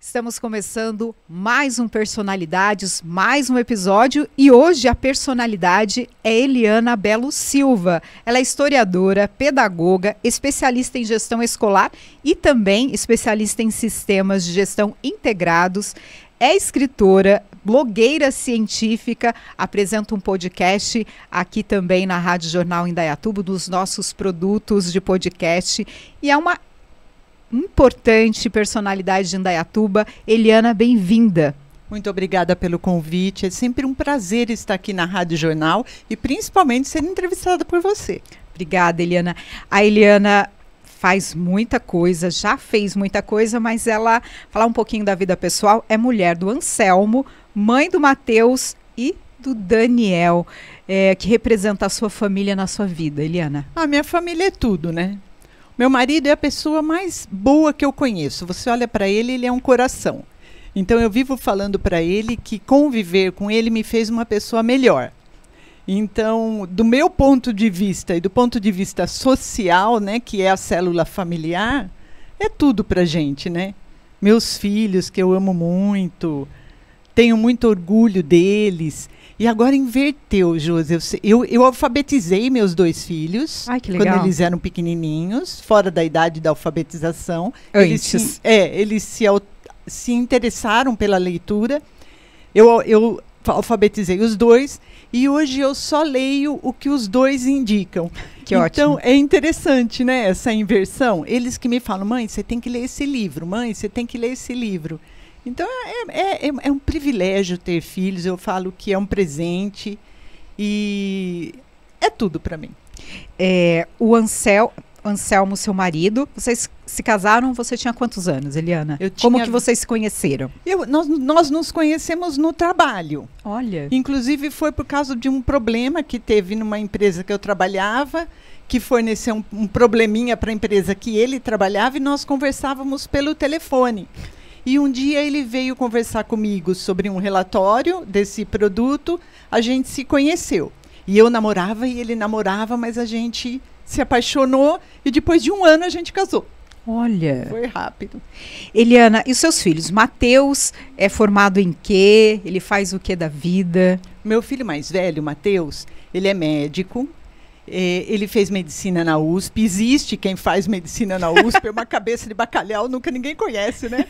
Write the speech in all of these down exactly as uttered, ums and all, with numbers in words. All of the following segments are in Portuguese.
Estamos começando mais um Personalidades, mais um episódio, e hoje a personalidade é Eliana Belo Silva. Ela é historiadora, pedagoga, especialista em gestão escolar e também especialista em sistemas de gestão integrados. É escritora, blogueira científica, apresenta um podcast aqui também na Rádio Jornal Indaiatuba, dos nossos produtos de podcast, e é uma importante personalidade de Indaiatuba. Eliana, bem-vinda. Muito obrigada pelo convite. É sempre um prazer estar aqui na Rádio Jornal e principalmente ser entrevistada por você. Obrigada, Eliana. A Eliana faz muita coisa, já fez muita coisa, mas ela, falar um pouquinho da vida pessoal, é mulher do Anselmo, mãe do Matheus e do Daniel, é, que representa a sua família na sua vida, Eliana. A minha família é tudo, né? Meu marido é a pessoa mais boa que eu conheço. Você olha para ele, ele é um coração. Então eu vivo falando para ele que conviver com ele me fez uma pessoa melhor. Então, do meu ponto de vista e do ponto de vista social, né, que é a célula familiar, é tudo pra gente, né? Meus filhos, que eu amo muito, tenho muito orgulho deles. E agora inverteu, Josi. Eu, eu alfabetizei meus dois filhos. Ai, que legal. Quando eles eram pequenininhos, fora da idade da alfabetização. Antes. Eles, se, é, eles se, se interessaram pela leitura. Eu, eu alfabetizei os dois e hoje eu só leio o que os dois indicam. Que então, ótimo. Então, é interessante, né, essa inversão. Eles que me falam, mãe, você tem que ler esse livro. Mãe, você tem que ler esse livro. Então, é, é, é um privilégio ter filhos. Eu falo que é um presente e é tudo para mim. É, o Ansel, Anselmo, seu marido, vocês se casaram, você tinha quantos anos, Eliana? Eu Como tinha... que vocês se conheceram? Eu, nós, nós nos conhecemos no trabalho. Olha. Inclusive, foi por causa de um problema que teve numa empresa que eu trabalhava, que forneceu um, um probleminha para a empresa que ele trabalhava, e nós conversávamos pelo telefone. E um dia ele veio conversar comigo sobre um relatório desse produto, a gente se conheceu. E eu namorava e ele namorava, mas a gente se apaixonou e depois de um ano a gente casou. Olha. Foi rápido. Eliana, e os seus filhos? Matheus é formado em quê? Ele faz o quê da vida? Meu filho mais velho, Matheus, ele é médico. É, ele fez medicina na U S P. Existe quem faz medicina na U S P, é uma cabeça de bacalhau, nunca ninguém conhece, né?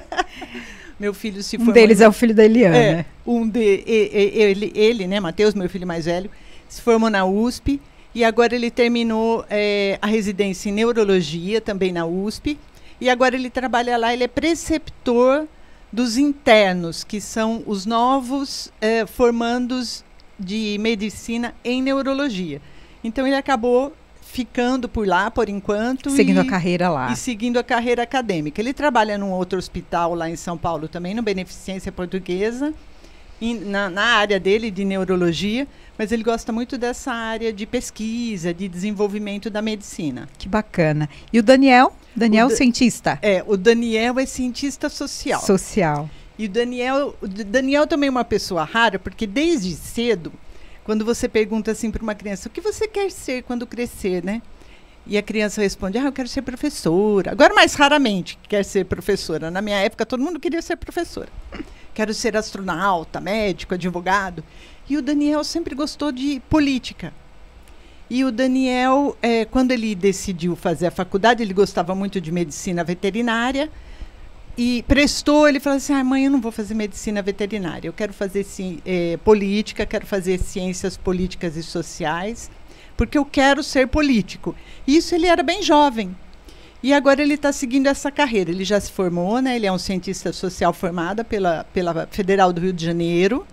Meu filho se formou. Um deles em... é o filho da Eliana. É, um de, e, e, ele, ele, né, Matheus, meu filho mais velho, se formou na U S P e agora ele terminou é, a residência em neurologia, também na U S P, e agora ele trabalha lá, ele é preceptor dos internos, que são os novos é, formandos de medicina em neurologia. Então, ele acabou ficando por lá, por enquanto. Seguindo e, a carreira lá. E seguindo a carreira acadêmica. Ele trabalha num outro hospital lá em São Paulo também, no Beneficência Portuguesa, in, na, na área dele de neurologia, mas ele gosta muito dessa área de pesquisa, de desenvolvimento da medicina. Que bacana. E o Daniel? Daniel, o da, cientista? É, o Daniel é cientista social. Social. E o Daniel, o Daniel também é uma pessoa rara, porque desde cedo, quando você pergunta assim para uma criança, o que você quer ser quando crescer, né? E a criança responde, ah, eu quero ser professora. Agora, mais raramente, quer ser professora. Na minha época, todo mundo queria ser professora. Quero ser astronauta, médico, advogado. E o Daniel sempre gostou de política. E o Daniel, é, quando ele decidiu fazer a faculdade, ele gostava muito de medicina veterinária. E prestou, ele falou assim, ah, mãe, eu não vou fazer medicina veterinária, eu quero fazer ci, eh, política, quero fazer ciências políticas e sociais, porque eu quero ser político. Isso ele era bem jovem. E agora ele está seguindo essa carreira. Ele já se formou, né? Ele é um cientista social formado pela, pela Federal do Rio de Janeiro.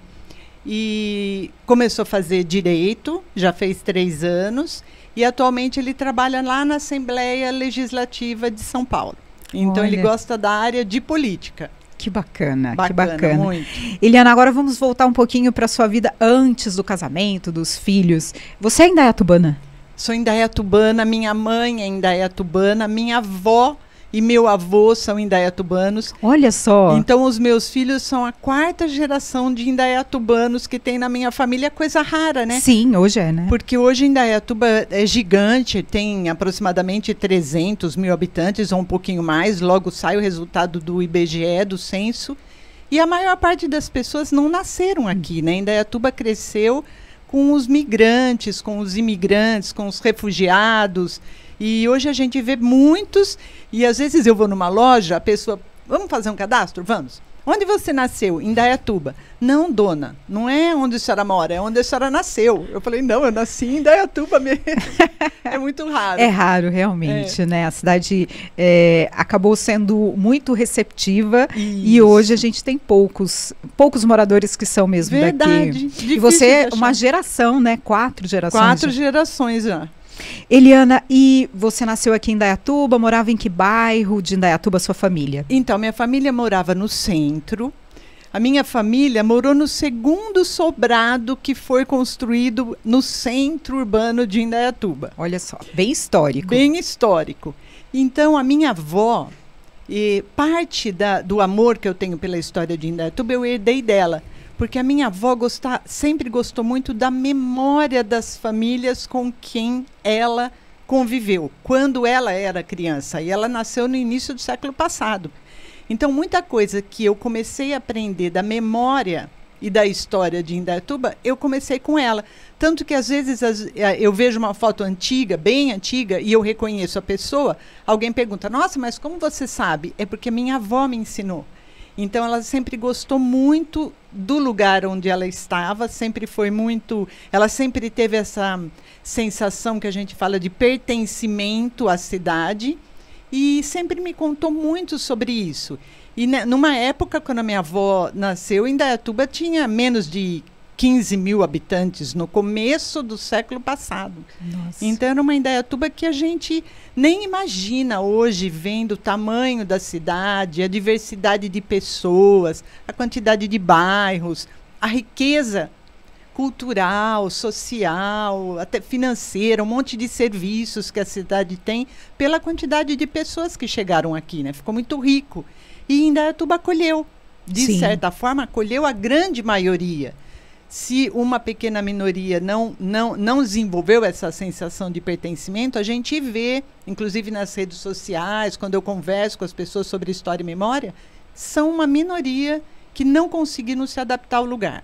E começou a fazer direito, já fez três anos. E atualmente ele trabalha lá na Assembleia Legislativa de São Paulo. Então, Olha. Ele gosta da área de política. Que bacana, bacana que bacana. Muito. Eliana, agora vamos voltar um pouquinho para a sua vida antes do casamento, dos filhos. Você é indaiatubana? Sou indaiatubana, minha mãe é indaiatubana, minha avó, e meu avô são indaiatubanos. Olha só. Então os meus filhos são a quarta geração de indaiatubanos que tem na minha família, coisa rara, né? Sim, hoje é, né? Porque hoje Indaiatuba é gigante, tem aproximadamente trezentos mil habitantes ou um pouquinho mais, logo sai o resultado do I B G E, do censo, e a maior parte das pessoas não nasceram aqui, né? Indaiatuba cresceu com os migrantes, com os imigrantes, com os refugiados. E hoje a gente vê muitos, e às vezes eu vou numa loja, a pessoa, vamos fazer um cadastro? Vamos. Onde você nasceu? Em Indaiatuba. Não, dona, não é onde a senhora mora, é onde a senhora nasceu. Eu falei, não, eu nasci em Indaiatuba mesmo. É muito raro. É raro, realmente, é. né? A cidade é, acabou sendo muito receptiva. Isso. E hoje a gente tem poucos, poucos moradores que são mesmo Verdade. daqui. E você, uma geração, né? Quatro gerações. Quatro já. gerações já. Eliana, e você nasceu aqui em Indaiatuba, morava em que bairro de Indaiatuba, sua família? Então, minha família morava no centro. A minha família morou no segundo sobrado que foi construído no centro urbano de Indaiatuba. Olha só, bem histórico. Bem histórico. Então, a minha avó, e parte da, do amor que eu tenho pela história de Indaiatuba, eu herdei dela. Porque a minha avó gostar, sempre gostou muito da memória das famílias com quem ela conviveu, quando ela era criança. E ela nasceu no início do século passado. Então, muita coisa que eu comecei a aprender da memória e da história de Indaiatuba, eu comecei com ela. Tanto que, às vezes, as, eu vejo uma foto antiga, bem antiga, e eu reconheço a pessoa, alguém pergunta, nossa, mas como você sabe? É porque minha avó me ensinou. Então, ela sempre gostou muito do lugar onde ela estava, sempre foi muito... Ela sempre teve essa sensação que a gente fala de pertencimento à cidade e sempre me contou muito sobre isso. E né, numa época, quando a minha avó nasceu, Indaiatuba tinha menos de quinze mil habitantes no começo do século passado. Nossa. Então, era uma Indaiatuba que a gente nem imagina hoje, vendo o tamanho da cidade, a diversidade de pessoas, a quantidade de bairros, a riqueza cultural, social, até financeira, um monte de serviços que a cidade tem, pela quantidade de pessoas que chegaram aqui, né? Ficou muito rico. E Indaiatuba acolheu, de Sim. certa forma, acolheu a grande maioria. Se uma pequena minoria não, não, não desenvolveu essa sensação de pertencimento, a gente vê, inclusive nas redes sociais, quando eu converso com as pessoas sobre história e memória, são uma minoria que não conseguiram se adaptar ao lugar.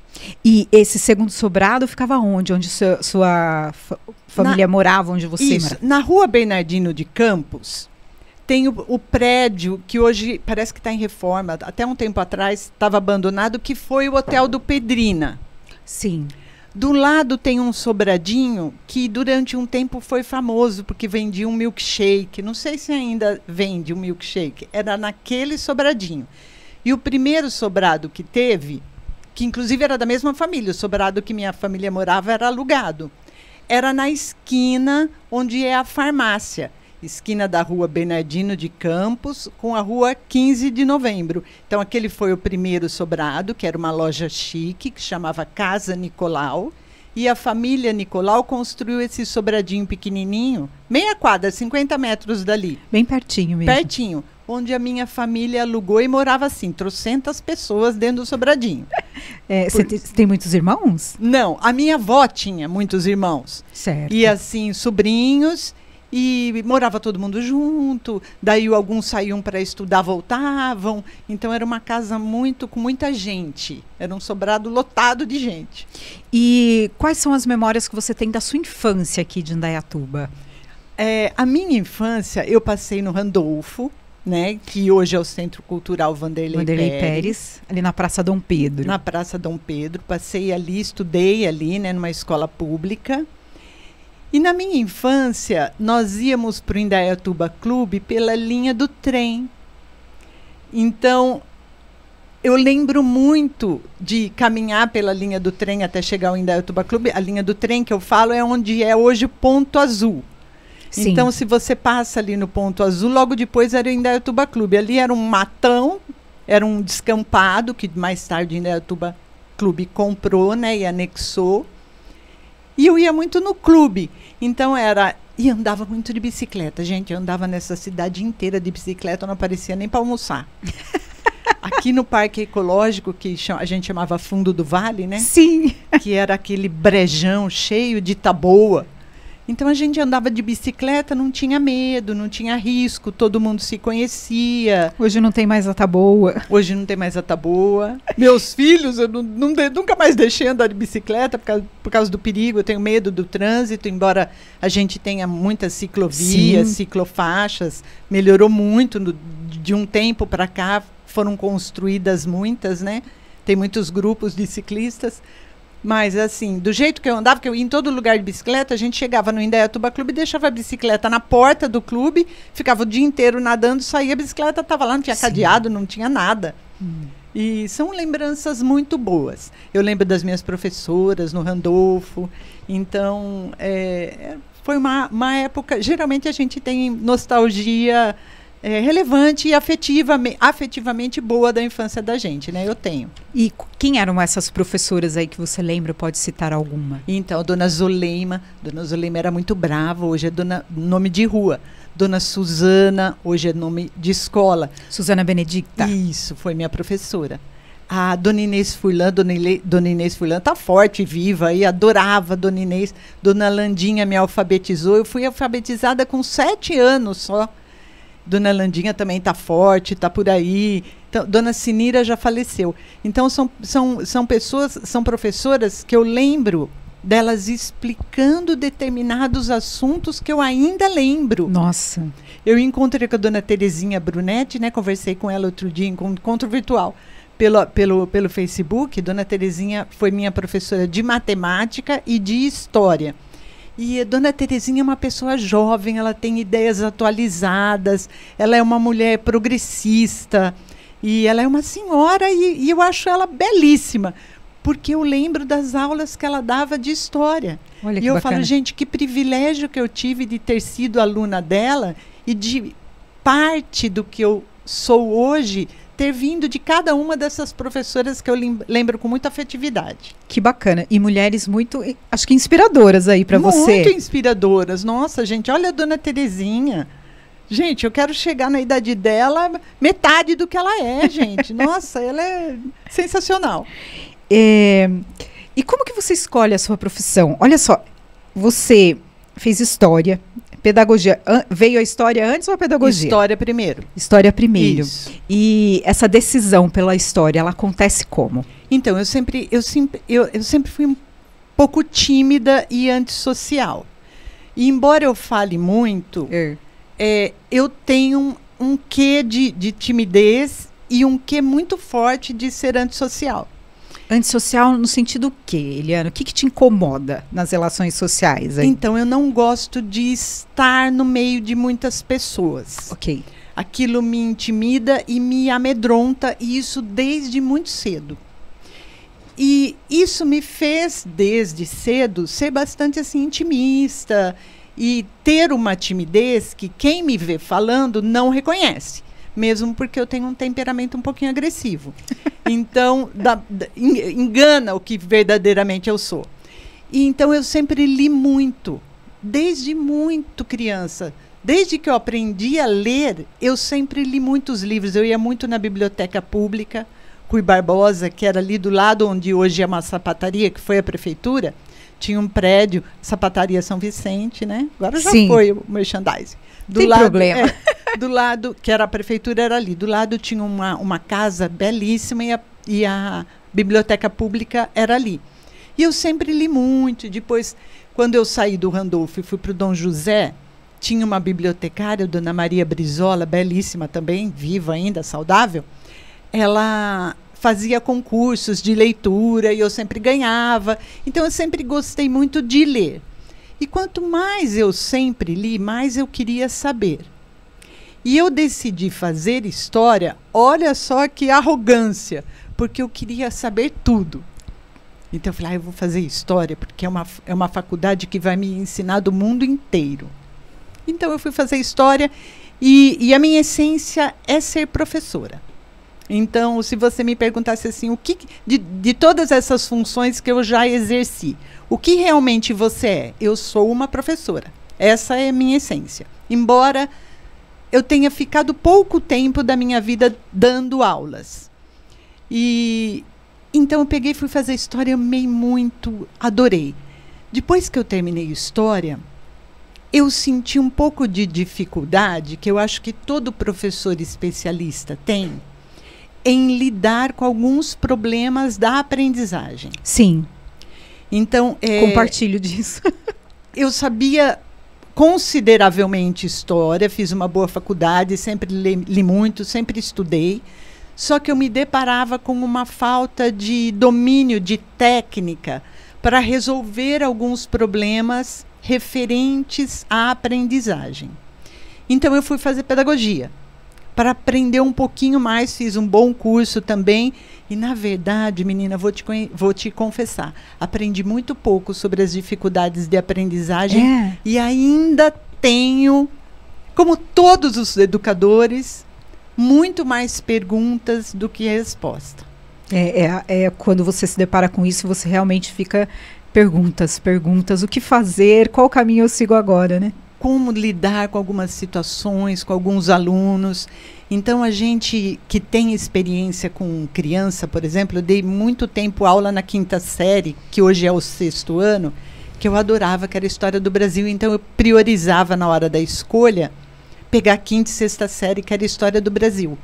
E esse segundo sobrado ficava onde? Onde sua, sua fa- família Na, morava, onde você isso, morava? na Rua Bernardino de Campos, tem o, o prédio que hoje parece que está em reforma, até um tempo atrás estava abandonado, que foi o Hotel do Pedrina. Sim. Do lado tem um sobradinho que durante um tempo foi famoso porque vendia um milkshake. Não sei se ainda vende um milkshake. Era naquele sobradinho. E o primeiro sobrado que teve, que inclusive era da mesma família, o sobrado que minha família morava era alugado. Era na esquina onde é a farmácia. Esquina da Rua Bernardino de Campos com a Rua quinze de Novembro. Então, aquele foi o primeiro sobrado, que era uma loja chique, que chamava Casa Nicolau. E a família Nicolau construiu esse sobradinho pequenininho, meia quadra, cinquenta metros dali. Bem pertinho mesmo. Pertinho, onde a minha família alugou e morava assim, trocentas pessoas dentro do sobradinho. Você Por... tem muitos irmãos? Não, a minha avó tinha muitos irmãos. Certo. E assim, sobrinhos... E morava todo mundo junto, daí alguns saíam para estudar, voltavam. Então era uma casa muito com muita gente. Era um sobrado lotado de gente. E quais são as memórias que você tem da sua infância aqui de Indaiatuba? É, a minha infância, eu passei no Randolfo, né, que hoje é o Centro Cultural Vanderlei, Vanderlei Pérez, Pérez, ali na Praça Dom Pedro. Na Praça Dom Pedro. Passei ali, estudei ali, né, numa escola pública. E na minha infância, nós íamos para o Indaiatuba Clube pela linha do trem. Então, eu lembro muito de caminhar pela linha do trem até chegar ao Indaiatuba Clube. A linha do trem que eu falo é onde é hoje o Ponto Azul. Sim. Então, se você passa ali no Ponto Azul, logo depois era o Indaiatuba Clube. Ali era um matão, era um descampado, que mais tarde o Indaiatuba Clube comprou, né, e anexou. E eu ia muito no clube. Então, era E andava muito de bicicleta. Gente, eu andava nessa cidade inteira de bicicleta, não aparecia nem para almoçar. Aqui no Parque Ecológico, que a gente chamava Fundo do Vale, né? Sim. Que era aquele brejão cheio de taboa. Então a gente andava de bicicleta, não tinha medo, não tinha risco, todo mundo se conhecia. Hoje não tem mais a taboa. Hoje não tem mais a taboa. Meus filhos, eu não, não de, nunca mais deixei andar de bicicleta por causa, por causa do perigo. Eu tenho medo do trânsito, embora a gente tenha muitas ciclovias, Sim. ciclofaixas. Melhorou muito no, de um tempo para cá, foram construídas muitas, né? Tem muitos grupos de ciclistas. Mas, assim, do jeito que eu andava, que eu ia em todo lugar de bicicleta, a gente chegava no Indaiatuba Clube, deixava a bicicleta na porta do clube, ficava o dia inteiro nadando, saía, a bicicleta estava lá, não tinha Sim. cadeado, não tinha nada. Hum. E são lembranças muito boas. Eu lembro das minhas professoras no Randolfo. Então, é, foi uma, uma época... Geralmente a gente tem nostalgia... É, relevante e afetivamente, afetivamente boa da infância da gente, né? Eu tenho. E quem eram essas professoras aí que você lembra? Pode citar alguma? Então, a dona Zoleima. Dona Zoleima era muito brava, hoje é dona, nome de rua. Dona Suzana, hoje é nome de escola. Suzana Benedicta. Isso, foi minha professora. A dona Inês Furlan, dona, Ile, dona Inês Furlan tá forte, viva, e adorava a dona Inês. Dona Landinha me alfabetizou. Eu fui alfabetizada com sete anos só. Dona Landinha também está forte, está por aí. Então, Dona Sinira já faleceu. Então, são, são, são pessoas, são professoras que eu lembro delas explicando determinados assuntos que eu ainda lembro. Nossa. Eu encontrei com a Dona Terezinha Brunetti, né? Conversei com ela outro dia em encontro virtual pelo, pelo, pelo Facebook. Dona Terezinha foi minha professora de matemática e de história. E a Dona Terezinha é uma pessoa jovem, ela tem ideias atualizadas, ela é uma mulher progressista, e ela é uma senhora, e, e eu acho ela belíssima, porque eu lembro das aulas que ela dava de história. Olha que e eu bacana. falo, gente, que privilégio que eu tive de ter sido aluna dela, e de parte do que eu sou hoje ter vindo de cada uma dessas professoras que eu lembro com muita afetividade. Que bacana. E mulheres muito, acho que inspiradoras aí para você. Muito inspiradoras. Nossa, gente, olha a Dona Terezinha. Gente, eu quero chegar na idade dela, metade do que ela é, gente. Nossa, ela é sensacional. É, e como que você escolhe a sua profissão? Olha só, você fez história, pedagogia. An- veio a história antes ou a pedagogia? História primeiro. História primeiro. Isso. E essa decisão pela história, ela acontece como? Então, eu sempre, eu sempre, eu, eu sempre fui um pouco tímida e antissocial. E embora eu fale muito, É. É, eu tenho um, um quê de, de timidez e um quê muito forte de ser antissocial. Antissocial no sentido quê, Eliana? O que, que te incomoda nas relações sociais? Hein? Então, eu não gosto de estar no meio de muitas pessoas. Ok. Aquilo me intimida e me amedronta, e isso desde muito cedo. E isso me fez, desde cedo, ser bastante assim, intimista e ter uma timidez que quem me vê falando não reconhece. Mesmo porque eu tenho um temperamento um pouquinho agressivo. Então, da, da, engana o que verdadeiramente eu sou. E então, eu sempre li muito, desde muito criança. Desde que eu aprendi a ler, eu sempre li muitos livros. Eu ia muito na biblioteca pública, Rui Barbosa, que era ali do lado onde hoje é uma sapataria, que foi a prefeitura. Tinha um prédio, Sapataria São Vicente, né? Agora já Sim. foi o merchandising. Do Tem lado, problema. É, do lado, que era a prefeitura, era ali. Do lado tinha uma, uma casa belíssima e a, e a biblioteca pública era ali. E eu sempre li muito. Depois, quando eu saí do Randolfo e fui para o Dom José, tinha uma bibliotecária, Dona Maria Brizola, belíssima também, viva ainda, saudável. Ela fazia concursos de leitura e eu sempre ganhava. Então, eu sempre gostei muito de ler. E quanto mais eu sempre li, mais eu queria saber. E eu decidi fazer história, olha só que arrogância, porque eu queria saber tudo. Então eu falei, ah, eu vou fazer história, porque é uma, é uma faculdade que vai me ensinar do mundo inteiro. Então eu fui fazer história e, e a minha essência é ser professora. Então, se você me perguntasse assim, o que de, de todas essas funções que eu já exerci, o que realmente você é? Eu sou uma professora. Essa é a minha essência. Embora eu tenha ficado pouco tempo da minha vida dando aulas. E então eu peguei e fui fazer história, amei muito, adorei. Depois que eu terminei história, eu senti um pouco de dificuldade, que eu acho que todo professor especialista tem, em lidar com alguns problemas da aprendizagem. Sim. Então, é, compartilho disso. Eu sabia consideravelmente história, fiz uma boa faculdade, sempre li, li muito, sempre estudei, só que eu me deparava com uma falta de domínio, de técnica, para resolver alguns problemas referentes à aprendizagem. Então, eu fui fazer pedagogia, para aprender um pouquinho mais, fiz um bom curso também, e, na verdade, menina, vou te, vou te confessar, aprendi muito pouco sobre as dificuldades de aprendizagem, é. E ainda tenho, como todos os educadores, muito mais perguntas do que resposta. É, é, é quando você se depara com isso, você realmente fica perguntas, perguntas, o que fazer, qual caminho eu sigo agora, né? Como lidar com algumas situações, com alguns alunos. Então, a gente que tem experiência com criança, por exemplo, eu dei muito tempo aula na quinta série, que hoje é o sexto ano, que eu adorava, que era a história do Brasil. Então, eu priorizava na hora da escolha pegar a quinta e sexta série, que era a história do Brasil.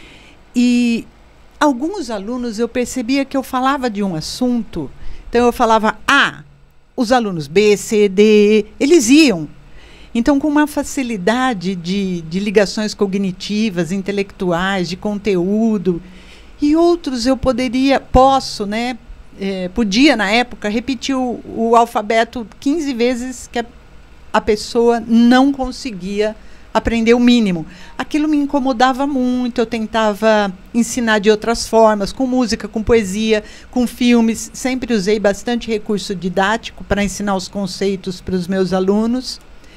E alguns alunos eu percebia que eu falava de um assunto, então eu falava A, os alunos B, C, D, eles iam. Então, com uma facilidade de, de ligações cognitivas, intelectuais, de conteúdo, e outros eu poderia, posso, né, é, podia, na época, repetir o, o alfabeto quinze vezes que a, a pessoa não conseguia aprender o mínimo. Aquilo me incomodava muito, eu tentava ensinar de outras formas, com música, com poesia, com filmes, sempre usei bastante recurso didático para ensinar os conceitos para os meus alunos.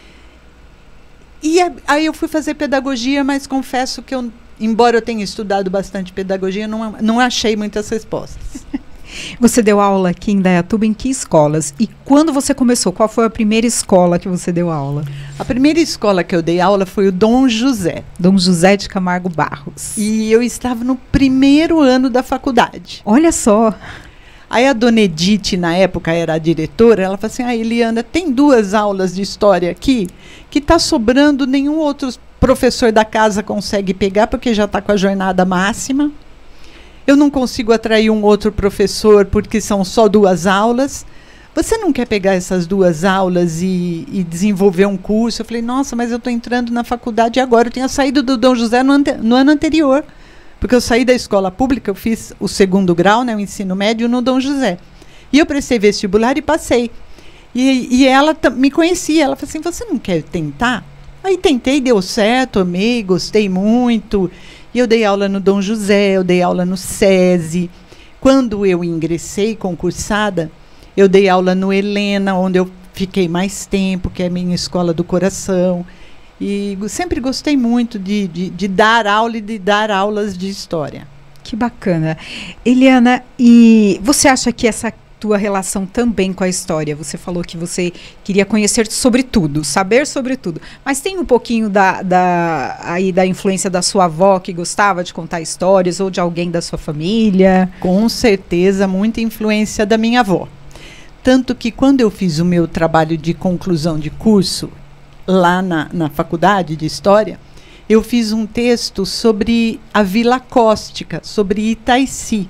E aí eu fui fazer pedagogia, mas confesso que, eu, embora eu tenha estudado bastante pedagogia, não, não achei muitas respostas. Você deu aula aqui em Indaiatuba em que escolas? E quando você começou, qual foi a primeira escola que você deu aula? A primeira escola que eu dei aula foi o Dom José. Dom José de Camargo Barros. E eu estava no primeiro ano da faculdade. Olha só. Aí a dona Edith, na época, era a diretora, ela falou assim, ah, Eliana, tem duas aulas de história aqui que está sobrando, nenhum outro professor da casa consegue pegar, porque já está com a jornada máxima. Eu não consigo atrair um outro professor, porque são só duas aulas. Você não quer pegar essas duas aulas e, e desenvolver um curso? Eu falei, nossa, mas eu estou entrando na faculdade agora. Eu tinha saído do Dom José no, ante no ano anterior. Porque eu saí da escola pública, eu fiz o segundo grau, né, o ensino médio, no Dom José. E eu prestei vestibular e passei. E, e ela me conhecia, ela falou assim, você não quer tentar? Aí tentei, deu certo, amei, gostei muito. E eu dei aula no Dom José, eu dei aula no SESI. Quando eu ingressei concursada, eu dei aula no Helena, onde eu fiquei mais tempo, que é a minha escola do coração. E sempre gostei muito de, de, de dar aula e de dar aulas de história. Que bacana. Eliana, e você acha que essa tua relação também com a história, você falou que você queria conhecer sobre tudo, saber sobre tudo, mas tem um pouquinho da, da, aí da influência da sua avó, que gostava de contar histórias, ou de alguém da sua família? Com certeza, muita influência da minha avó. Tanto que quando eu fiz o meu trabalho de conclusão de curso, lá na, na faculdade de História, eu fiz um texto sobre a Vila Cóstica, sobre Itaici.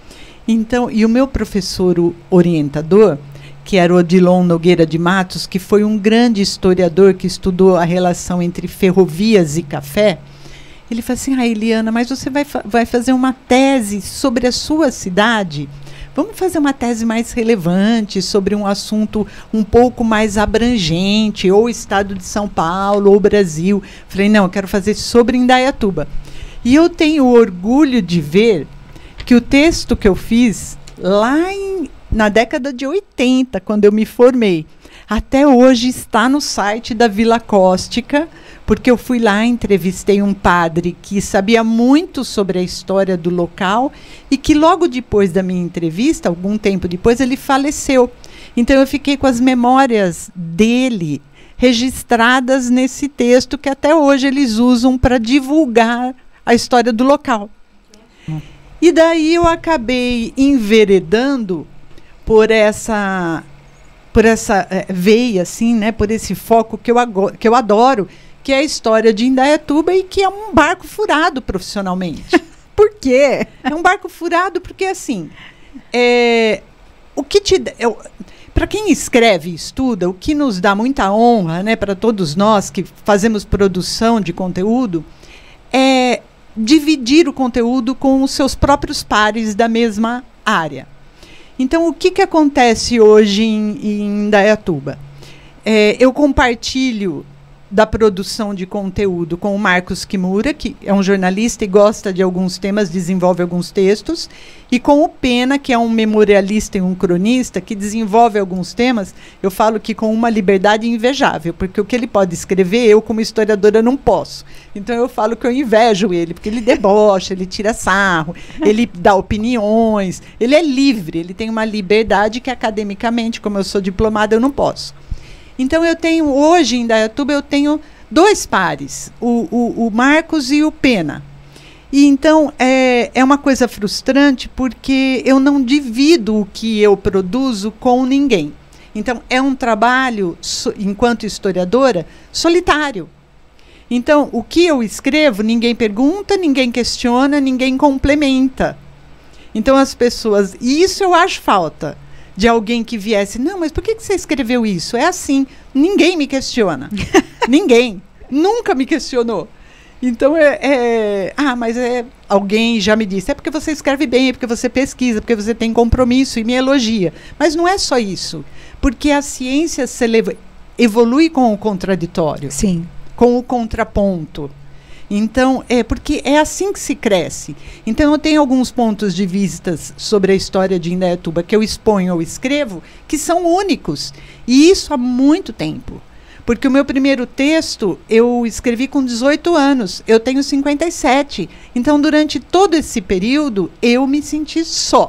Então, e o meu professor o orientador, que era o Odilon Nogueira de Matos, que foi um grande historiador que estudou a relação entre ferrovias e café, ele falou assim, ah, Eliana, mas você vai, fa vai fazer uma tese sobre a sua cidade? Vamos fazer uma tese mais relevante, sobre um assunto um pouco mais abrangente, ou o estado de São Paulo, ou o Brasil. Falei, não, eu quero fazer sobre Indaiatuba. E eu tenho orgulho de ver que o texto que eu fiz lá em, na década de oitenta, quando eu me formei, até hoje está no site da Vila Cóstica, porque eu fui lá, entrevistei um padre que sabia muito sobre a história do local e que logo depois da minha entrevista, algum tempo depois, ele faleceu. Então eu fiquei com as memórias dele registradas nesse texto que até hoje eles usam para divulgar a história do local. Hum. E daí eu acabei enveredando por essa, por essa é, veia, assim, né, por esse foco que eu, que eu adoro, que é a história de Indaiatuba e que é um barco furado profissionalmente. Por quê? É um barco furado porque, assim, é, o que te... Para quem escreve e estuda, o que nos dá muita honra, né, para todos nós que fazemos produção de conteúdo, é dividir o conteúdo com os seus próprios pares da mesma área. Então, o que, que acontece hoje em, em Indaiatuba? É, eu compartilho da produção de conteúdo com o Marcos Kimura, que é um jornalista e gosta de alguns temas, desenvolve alguns textos, e com o Pena, que é um memorialista e um cronista, que desenvolve alguns temas, eu falo que com uma liberdade invejável, porque o que ele pode escrever, eu como historiadora não posso. Então eu falo que eu invejo ele, porque ele debocha, ele tira sarro, ele dá opiniões, ele é livre, ele tem uma liberdade que academicamente, como eu sou diplomada, eu não posso. Então, eu tenho, hoje, em Indaiatuba, eu tenho dois pares, o, o, o Marcos e o Pena. E, então, é, é uma coisa frustrante, porque eu não divido o que eu produzo com ninguém. Então, é um trabalho, so, enquanto historiadora, solitário. Então, o que eu escrevo, ninguém pergunta, ninguém questiona, ninguém complementa. Então, as pessoas... E isso eu acho falta. De alguém que viesse, não, mas por que, que você escreveu isso? É assim, ninguém me questiona. Ninguém. Nunca me questionou. Então, é, é... Ah, mas é, alguém já me disse, é porque você escreve bem, é porque você pesquisa, porque você tem compromisso e me elogia. Mas não é só isso. Porque a ciência se eleva, evolui com o contraditório. Sim. Com o contraponto. Então, é porque é assim que se cresce. Então, eu tenho alguns pontos de vista sobre a história de Indaiatuba que eu exponho ou escrevo, que são únicos. E isso há muito tempo. Porque o meu primeiro texto eu escrevi com dezoito anos. Eu tenho cinquenta e sete. Então, durante todo esse período, eu me senti só.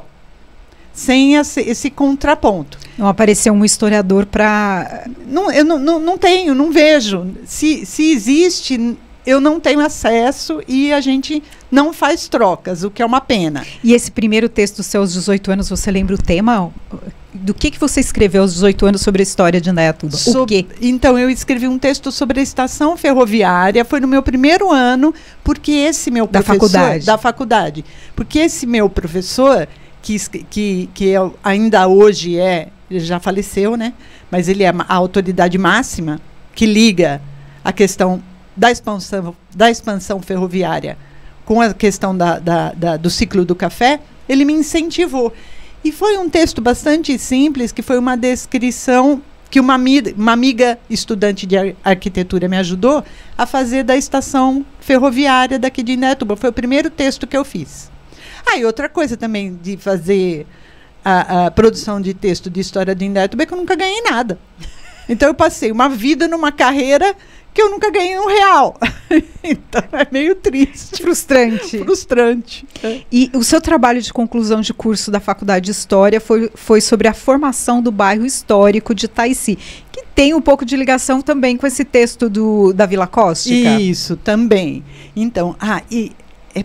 Sem esse, esse contraponto. Não apareceu um historiador para... Não, eu não, não, não tenho, não vejo. Se, se existe... eu não tenho acesso e a gente não faz trocas, o que é uma pena. E esse primeiro texto dos seus dezoito anos, você lembra o tema? Do que, que você escreveu aos dezoito anos sobre a história de Indaiatuba? So, o quê? Então, eu escrevi um texto sobre a estação ferroviária, foi no meu primeiro ano, porque esse meu da professor... Faculdade. Da faculdade. Porque esse meu professor, que, que, que eu, ainda hoje é, ele já faleceu, né? Mas ele é a autoridade máxima que liga a questão... Da expansão, da expansão ferroviária com a questão da, da, da, do ciclo do café, ele me incentivou. E foi um texto bastante simples, que foi uma descrição que uma, uma amiga estudante de ar arquitetura me ajudou a fazer da estação ferroviária daqui de Indaiatuba. Foi o primeiro texto que eu fiz. Ah, e outra coisa também de fazer a, a produção de texto de história de Indaiatuba é que eu nunca ganhei nada. Então eu passei uma vida numa carreira que eu nunca ganhei um real. Então é meio triste. Frustrante. Frustrante. É. E o seu trabalho de conclusão de curso da Faculdade de História foi, foi sobre a formação do bairro histórico de Taici, que tem um pouco de ligação também com esse texto do, da Vila Cóstica. Isso, também. Então, ah, e, é,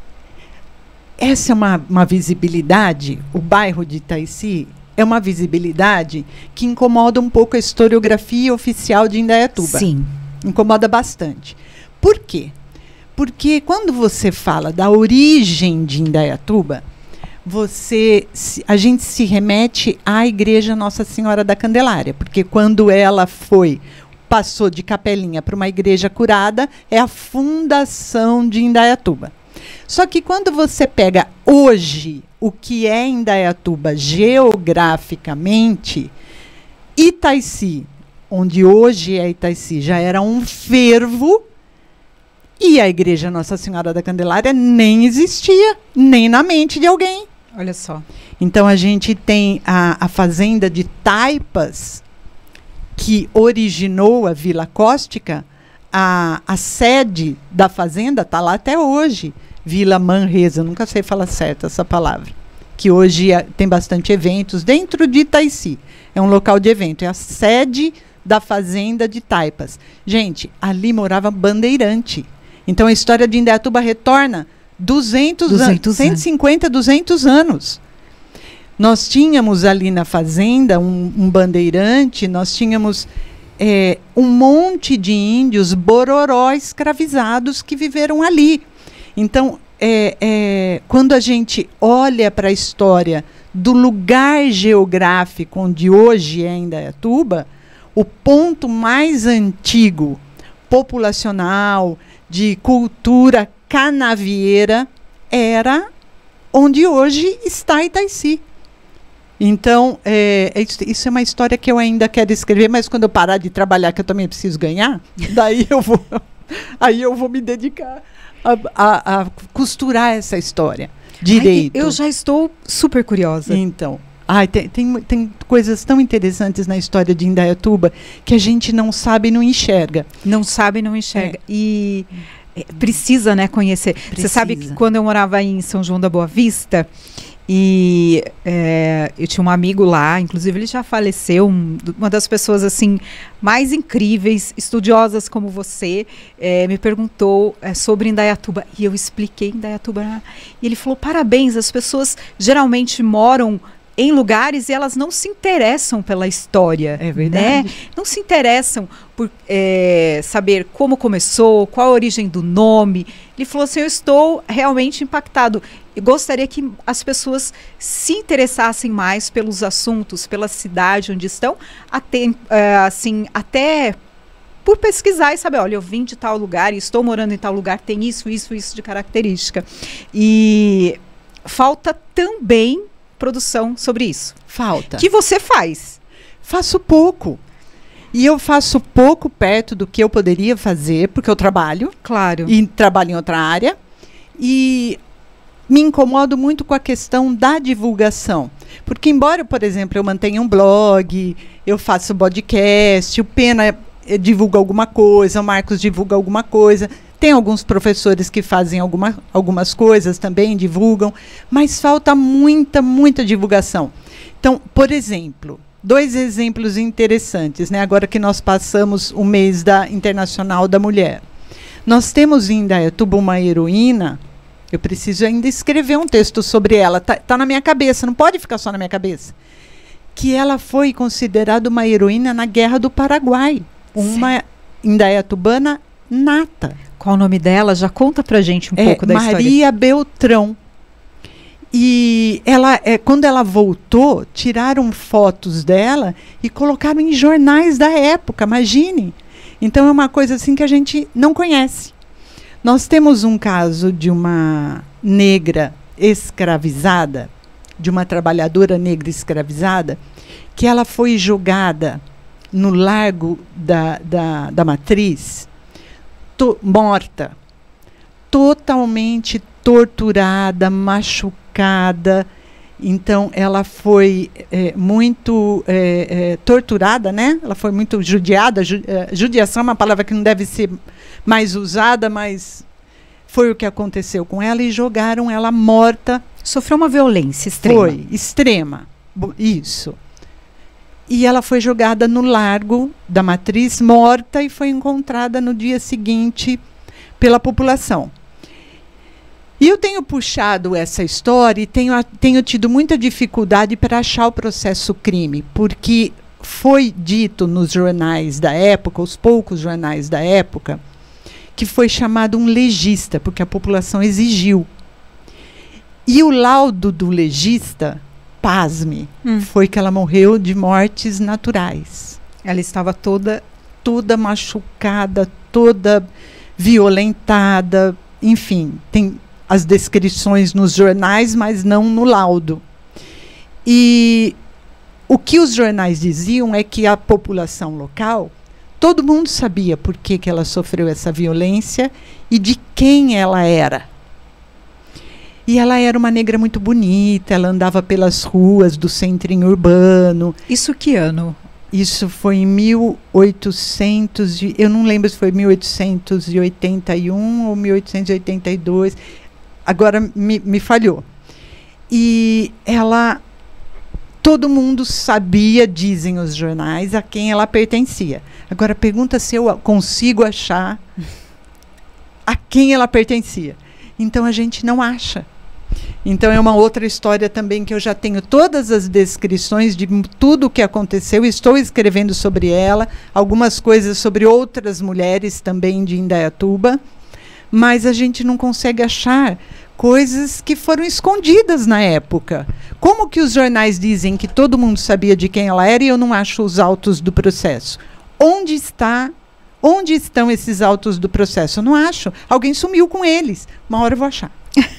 essa é uma, uma visibilidade, o bairro de Taici é uma visibilidade que incomoda um pouco a historiografia oficial de Indaiatuba. Sim. Incomoda bastante. Por quê? Porque quando você fala da origem de Indaiatuba, você, a gente se remete à igreja Nossa Senhora da Candelária, porque quando ela foi, passou de capelinha para uma igreja curada, é a fundação de Indaiatuba. Só que quando você pega hoje o que é Indaiatuba geograficamente, Itaici, onde hoje é Itaici, já era um fervo, e a igreja Nossa Senhora da Candelária nem existia, nem na mente de alguém. Olha só. Então a gente tem a, a fazenda de Taipas, que originou a Vila Cóstica, a, a sede da fazenda está lá até hoje, Vila Manresa, nunca sei falar certo essa palavra, que hoje é, tem bastante eventos dentro de Itaici. É um local de evento, é a sede da fazenda de Taipas. Gente, ali morava bandeirante. Então a história de Indaiatuba retorna duzentos, duzentos anos, cento e cinquenta, duzentos anos. Nós tínhamos ali na fazenda um, um bandeirante, nós tínhamos é, um monte de índios bororó escravizados que viveram ali. Então, é, é, quando a gente olha para a história do lugar geográfico onde hoje é Indaiatuba, o ponto mais antigo, populacional, de cultura canavieira, era onde hoje está Itaici. Então, é, isso é uma história que eu ainda quero escrever, mas quando eu parar de trabalhar, que eu também preciso ganhar, daí eu vou, aí eu vou me dedicar a, a, a costurar essa história direito. Ai, eu já estou super curiosa. Então, ai, tem, tem, tem coisas tão interessantes na história de Indaiatuba que a gente não sabe e não enxerga. Não sabe e não enxerga. É. E é, precisa, né, conhecer. Você sabe que quando eu morava em São João da Boa Vista, e é, eu tinha um amigo lá, inclusive ele já faleceu, um, uma das pessoas assim mais incríveis, estudiosas como você, é, me perguntou é, sobre Indaiatuba, e eu expliquei Indaiatuba, e ele falou, parabéns, as pessoas geralmente moram em lugares e elas não se interessam pela história. É verdade. Né? Não se interessam por é, saber como começou, qual a origem do nome. Ele falou assim, eu estou realmente impactado. Eu gostaria que as pessoas se interessassem mais pelos assuntos, pela cidade onde estão, até, é, assim, até por pesquisar e saber, olha, eu vim de tal lugar e estou morando em tal lugar, tem isso, isso, isso de característica. E falta também produção sobre isso. Falta. Que você faz. Faço pouco. E eu faço pouco perto do que eu poderia fazer, porque eu trabalho. Claro. E trabalho em outra área. E me incomodo muito com a questão da divulgação. Porque embora, por exemplo, eu mantenha um blog, eu faço podcast, o Pena eh, divulga alguma coisa, o Marcos divulga alguma coisa, tem alguns professores que fazem alguma, algumas coisas também, divulgam, mas falta muita, muita divulgação. Então, por exemplo, dois exemplos interessantes, né? Agora que nós passamos o mês da Internacional da Mulher. Nós temos em Indaiatuba uma heroína, eu preciso ainda escrever um texto sobre ela, está tá na minha cabeça, não pode ficar só na minha cabeça, que ela foi considerada uma heroína na Guerra do Paraguai, uma indaiatubana nata. Qual o nome dela? Já conta pra gente um é, pouco da Maria história. Maria Beltrão. E ela, é, quando ela voltou, tiraram fotos dela e colocaram em jornais da época, imagine. Então é uma coisa assim que a gente não conhece. Nós temos um caso de uma negra escravizada, de uma trabalhadora negra escravizada, que ela foi jogada no Largo da, da, da Matriz, to, morta, totalmente torturada, machucada. Então, ela foi é, muito é, é, torturada, né? Ela foi muito judiada. Ju, é, judiação é uma palavra que não deve ser mais usada, mas foi o que aconteceu com ela e jogaram ela morta. Sofreu uma violência extrema. Foi, extrema. Isso. E ela foi jogada no Largo da Matriz, morta, e foi encontrada no dia seguinte pela população. E eu tenho puxado essa história e tenho, tenho tido muita dificuldade para achar o processo crime, porque foi dito nos jornais da época, os poucos jornais da época, que foi chamado um legista, porque a população exigiu. E o laudo do legista, pasme, hum. foi que ela morreu de mortes naturais. Ela estava toda... toda machucada, toda violentada, enfim, tem as descrições nos jornais, mas não no laudo. E o que os jornais diziam é que a população local, todo mundo sabia por que, que ela sofreu essa violência e de quem ela era. E ela era uma negra muito bonita, ela andava pelas ruas do centrinho urbano. Isso que ano? Isso foi em mil e oitocentos, eu não lembro se foi mil oitocentos e oitenta e um ou mil oitocentos e oitenta e dois, agora me, me falhou. E ela todo mundo sabia, dizem os jornais, a quem ela pertencia. Agora, pergunta se eu consigo achar a quem ela pertencia. Então, a gente não acha. Então, é uma outra história também que eu já tenho todas as descrições de tudo o que aconteceu. Estou escrevendo sobre ela, algumas coisas sobre outras mulheres também de Indaiatuba, mas a gente não consegue achar coisas que foram escondidas na época. Como que os jornais dizem que todo mundo sabia de quem ela era e eu não acho os autos do processo? Onde está, onde estão esses autos do processo? Eu não acho. Alguém sumiu com eles. Uma hora eu vou achar.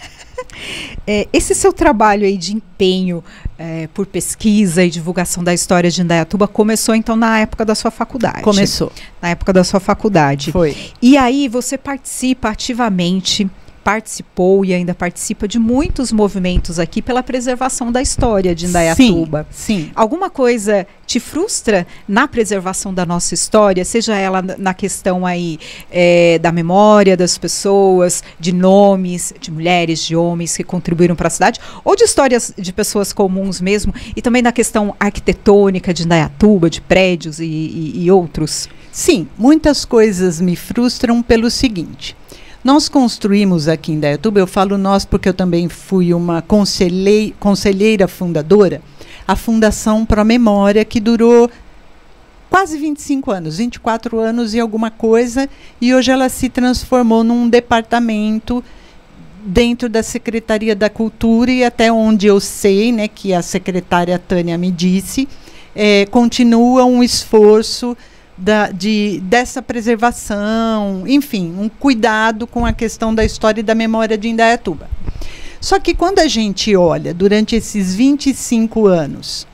É, esse seu trabalho aí de empenho é, por pesquisa e divulgação da história de Indaiatuba começou então na época da sua faculdade. Começou. Na época da sua faculdade. Foi. E aí você participa ativamente, participou e ainda participa de muitos movimentos aqui pela preservação da história de Indaiatuba. Sim, sim. Alguma coisa te frustra na preservação da nossa história, seja ela na questão aí é, da memória das pessoas, de nomes, de mulheres, de homens que contribuíram para a cidade, ou de histórias de pessoas comuns mesmo, e também na questão arquitetônica de Indaiatuba, de prédios e, e, e outros? Sim, muitas coisas me frustram pelo seguinte. Nós construímos aqui em Indaiatuba, eu falo nós porque eu também fui uma conselhei, conselheira fundadora, a Fundação Pro Memória, que durou quase vinte e cinco anos, vinte e quatro anos e alguma coisa, e hoje ela se transformou num departamento dentro da Secretaria da Cultura, e até onde eu sei, né, que a secretária Tânia me disse, é, continua um esforço Da, de, dessa preservação, enfim, um cuidado com a questão da história e da memória de Indaiatuba. Só que quando a gente olha, durante esses vinte e cinco anos,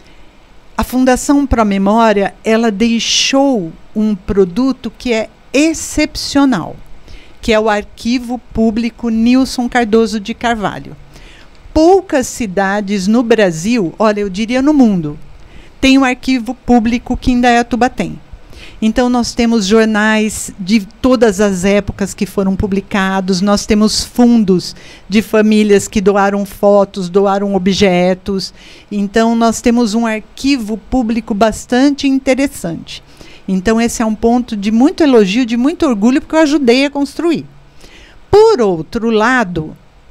a Fundação Pro Memória, ela deixou um produto que é excepcional, que é o Arquivo Público Nilson Cardoso de Carvalho. Poucas cidades no Brasil, olha, eu diria no mundo, tem um arquivo público que Indaiatuba tem. Então, nós temos jornais de todas as épocas que foram publicados, nós temos fundos de famílias que doaram fotos, doaram objetos. Então, nós temos um arquivo público bastante interessante. Então, esse é um ponto de muito elogio, de muito orgulho, porque eu ajudei a construir. Por outro lado,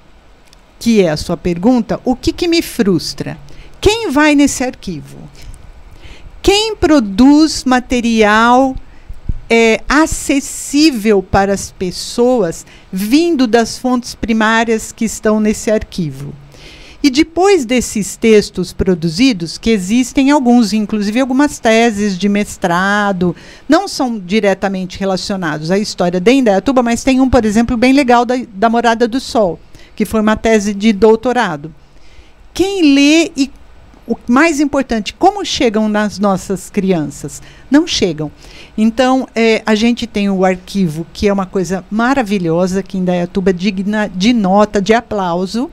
que é a sua pergunta, o que, que me frustra? Quem vai nesse arquivo? Quem produz material é, acessível para as pessoas vindo das fontes primárias que estão nesse arquivo? E depois desses textos produzidos, que existem alguns, inclusive algumas teses de mestrado, não são diretamente relacionados à história de Indaiatuba, mas tem um, por exemplo, bem legal da, da Morada do Sol, que foi uma tese de doutorado. Quem lê e o mais importante, como chegam nas nossas crianças? Não chegam. Então, é, a gente tem o arquivo, que é uma coisa maravilhosa, que em Indaiatuba digna de nota, de aplauso,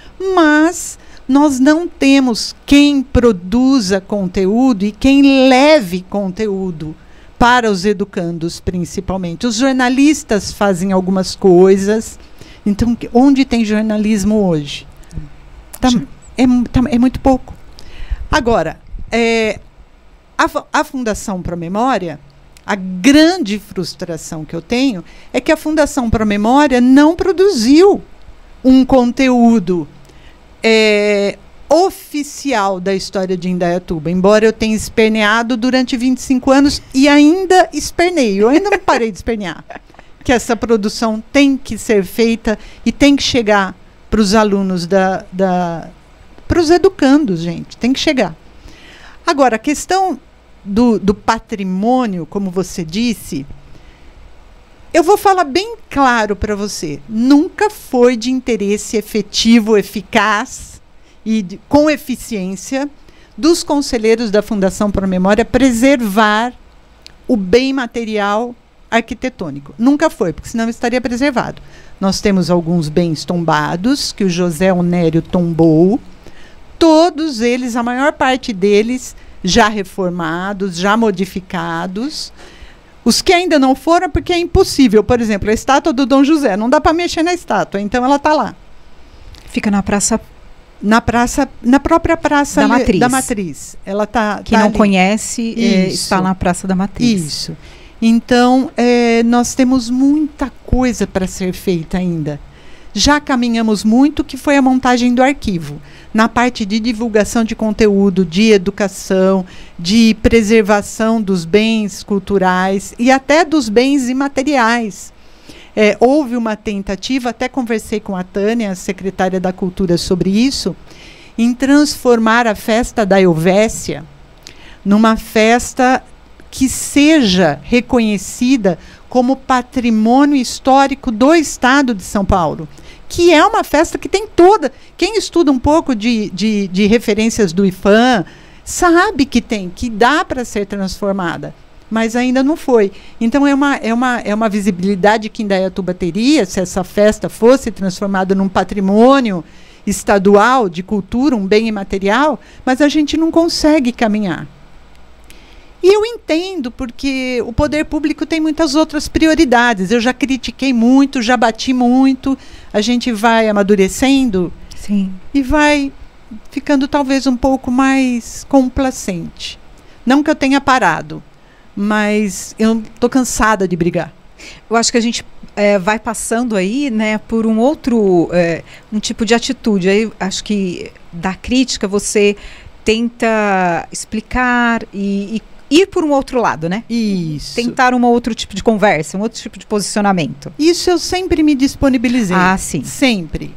mas nós não temos quem produza conteúdo e quem leve conteúdo para os educandos, principalmente. Os jornalistas fazem algumas coisas. Então, onde tem jornalismo hoje? Tá, é, tá, é muito pouco. Agora, é, a, a Fundação Pro Memória, a grande frustração que eu tenho é que a Fundação Pro Memória não produziu um conteúdo é, oficial da história de Indaiatuba, embora eu tenha esperneado durante vinte e cinco anos e ainda esperneio, eu ainda não parei de espernear, que essa produção tem que ser feita e tem que chegar para os alunos da... da para os educandos, gente, tem que chegar. Agora, a questão do, do patrimônio, como você disse, eu vou falar bem claro para você, nunca foi de interesse efetivo, eficaz e de, com eficiência dos conselheiros da Fundação Pro Memória preservar o bem material arquitetônico. Nunca foi, porque senão estaria preservado. Nós temos alguns bens tombados, que o José Onério tombou, todos eles, a maior parte deles, já reformados, já modificados. Os que ainda não foram, porque é impossível. Por exemplo, a estátua do Dom José, não dá para mexer na estátua, então ela está lá. Fica na Praça Na praça, na própria praça da Matriz. Da Matriz. Ela tá, Quem tá não ali. conhece é, está na Praça da Matriz. Isso. Então, é, nós temos muita coisa para ser feita ainda. Já caminhamos muito, que foi a montagem do arquivo. Na parte de divulgação de conteúdo, de educação, de preservação dos bens culturais e até dos bens imateriais. É, houve uma tentativa, até conversei com a Tânia, a secretária da Cultura, sobre isso, em transformar a festa da Helvécia numa festa que seja reconhecida como patrimônio histórico do Estado de São Paulo, que é uma festa que tem toda... Quem estuda um pouco de, de, de referências do IPHAN sabe que tem, que dá para ser transformada, mas ainda não foi. Então, é uma, é uma, é uma visibilidade que Indaiatuba teria se essa festa fosse transformada num patrimônio estadual de cultura, um bem imaterial, mas a gente não consegue caminhar. E eu entendo, porque o poder público tem muitas outras prioridades. Eu já critiquei muito, já bati muito. A gente vai amadurecendo. Sim. E vai ficando talvez um pouco mais complacente. Não que eu tenha parado, mas eu estou cansada de brigar. Eu acho que a gente é, vai passando aí, né, por um outro, é, um tipo de atitude. Aí, acho que da crítica você tenta explicar e, e ir por um outro lado, né? Isso. Tentar um outro tipo de conversa, um outro tipo de posicionamento. Isso eu sempre me disponibilizei. Ah, sim. Sempre.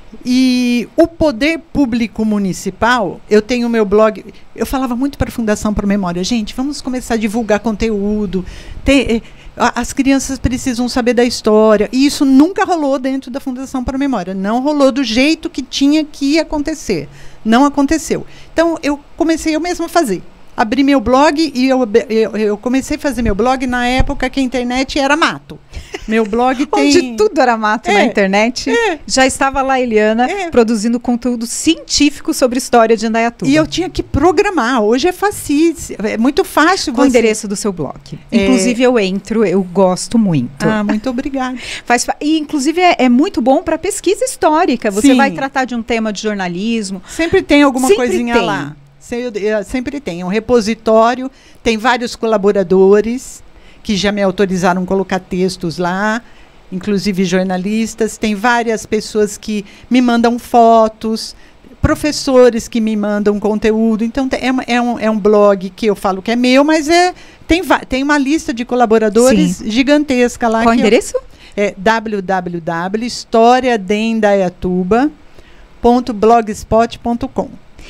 E o poder público municipal, eu tenho o meu blog, eu falava muito para a Fundação Pro Memória, gente, vamos começar a divulgar conteúdo, ter, as crianças precisam saber da história, e isso nunca rolou dentro da Fundação Pro Memória, não rolou do jeito que tinha que acontecer, não aconteceu. Então, eu comecei eu mesma a fazer. Abri meu blog e eu, eu, eu comecei a fazer meu blog na época que a internet era mato. Meu blog tem... Onde tudo era mato é, na internet. É. Já estava lá, Eliana, é. produzindo conteúdo científico sobre história de Indaiatuba. E eu tinha que programar. Hoje é fácil, é muito fácil. Qual o endereço do seu blog? É. Inclusive eu entro, eu gosto muito. Ah, muito obrigada. Faz, e inclusive é, é muito bom para pesquisa histórica. Você Sim. vai tratar de um tema de jornalismo. Sempre tem alguma Sempre coisinha tem. lá. Sempre tem um repositório, tem vários colaboradores que já me autorizaram a colocar textos lá, inclusive jornalistas, tem várias pessoas que me mandam fotos, professores que me mandam conteúdo. Então, é, é, um, é um blog que eu falo que é meu, mas é, tem, tem uma lista de colaboradores Sim. gigantesca lá. Qual o endereço? Eu, é w w w ponto história de indaiatuba ponto blogspot ponto com.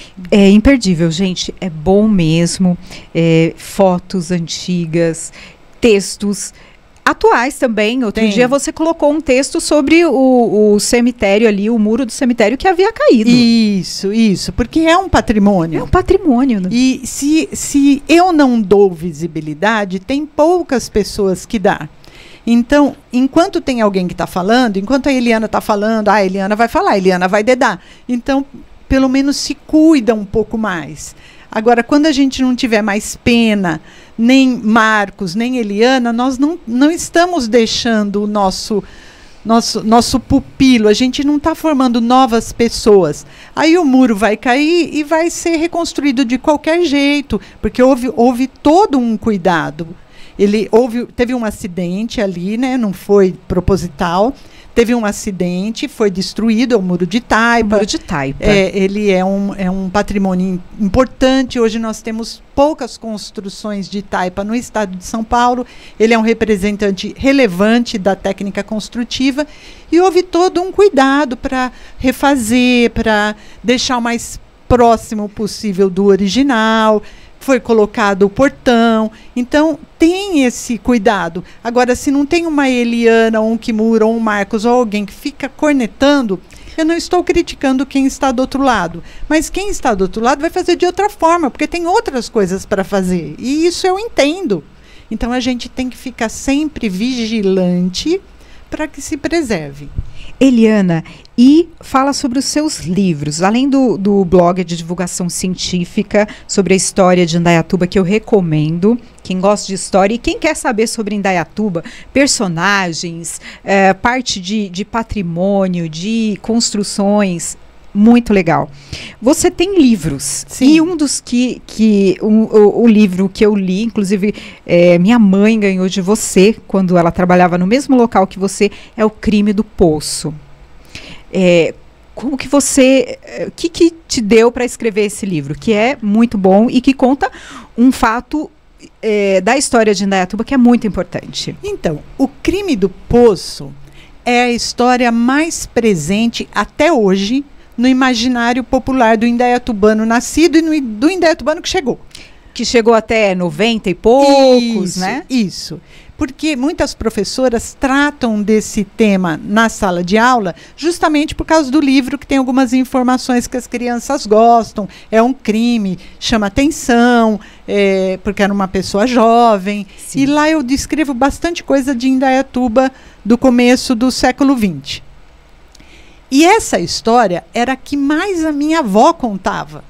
É imperdível, gente. É bom mesmo. É, fotos antigas, textos atuais também. Outro Tem. dia você colocou um texto sobre o, o cemitério ali, o muro do cemitério que havia caído. Isso, isso. Porque é um patrimônio. É um patrimônio. Né? E se, se eu não dou visibilidade, tem poucas pessoas que dá. Então, enquanto tem alguém que está falando, enquanto a Eliana está falando, ah, a Eliana vai falar, a Eliana vai dedar. Então, pelo menos se cuida um pouco mais. Agora, quando a gente não tiver mais Pena, nem Marcos, nem Eliana, nós não, não estamos deixando o nosso, nosso, nosso pupilo, a gente não está formando novas pessoas. Aí o muro vai cair e vai ser reconstruído de qualquer jeito, porque houve, houve todo um cuidado. Ele, houve, teve um acidente ali, né, não foi proposital. Teve um acidente, foi destruído, é o Muro de Taipa. O Muro de Taipa. É, ele é um, é um patrimônio importante. Hoje nós temos poucas construções de Taipa no estado de São Paulo. Ele é um representante relevante da técnica construtiva. E houve todo um cuidado para refazer, para deixar o mais próximo possível do original. Foi colocado o portão, então tem esse cuidado. Agora, se não tem uma Eliana, ou um Kimura, ou um Marcos, ou alguém que fica cornetando, eu não estou criticando quem está do outro lado, mas quem está do outro lado vai fazer de outra forma, porque tem outras coisas para fazer, e isso eu entendo. Então a gente tem que ficar sempre vigilante para que se preserve. Eliana, e fala sobre os seus livros, além do, do blog de divulgação científica sobre a história de Indaiatuba, que eu recomendo, quem gosta de história e quem quer saber sobre Indaiatuba, personagens, é, parte de, de patrimônio, de construções, Muito legal. Você tem livros. Sim. E um dos que... que um, o, o livro que eu li, inclusive, é, minha mãe ganhou de você, quando ela trabalhava no mesmo local que você, é O Crime do Poço. É, como que você... O que, que te deu para escrever esse livro? Que é muito bom e que conta um fato é, da história de Indaiatuba que é muito importante. Então, O Crime do Poço é a história mais presente até hoje no imaginário popular do indaiatubano nascido e no, do indaiatubano que chegou. Que chegou até noventa e poucos, isso, né? Isso. Porque muitas professoras tratam desse tema na sala de aula justamente por causa do livro, que tem algumas informações que as crianças gostam. É um crime, chama atenção, é, porque era uma pessoa jovem. Sim. E lá eu descrevo bastante coisa de Indaiatuba do começo do século vinte. E essa história era a que mais a minha avó contava.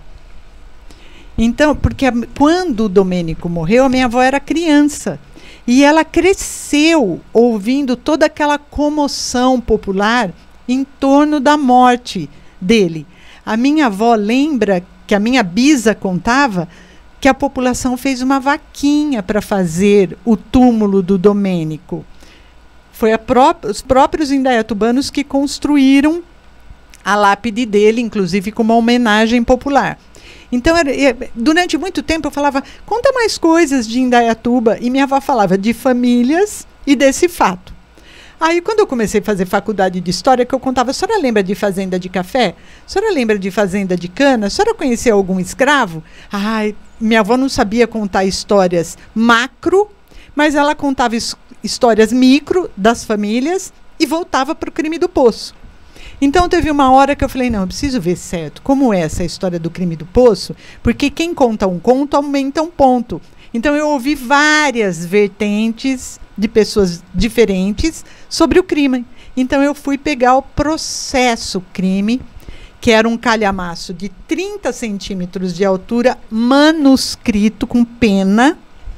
Então, porque a, quando o Domênico morreu, a minha avó era criança. E ela cresceu ouvindo toda aquela comoção popular em torno da morte dele. A minha avó lembra que a minha bisa contava que a população fez uma vaquinha para fazer o túmulo do Domênico. Foi a pró- os próprios indaiatubanos que construíram a lápide dele, inclusive com uma homenagem popular. Então, era, durante muito tempo eu falava, conta mais coisas de Indaiatuba, e minha avó falava de famílias e desse fato. Aí, quando eu comecei a fazer faculdade de História, que eu contava, a senhora lembra de fazenda de café? A senhora lembra de fazenda de cana? A senhora conheceu algum escravo? Ai, minha avó não sabia contar histórias macro, mas ela contava his- histórias micro das famílias e voltava para o Crime do Poço. Então, teve uma hora que eu falei, não, eu preciso ver certo como é essa história do Crime do Poço, porque quem conta um conto aumenta um ponto. Então, eu ouvi várias vertentes de pessoas diferentes sobre o crime. Então, eu fui pegar o processo crime, que era um calhamaço de trinta centímetros de altura, manuscrito com pena.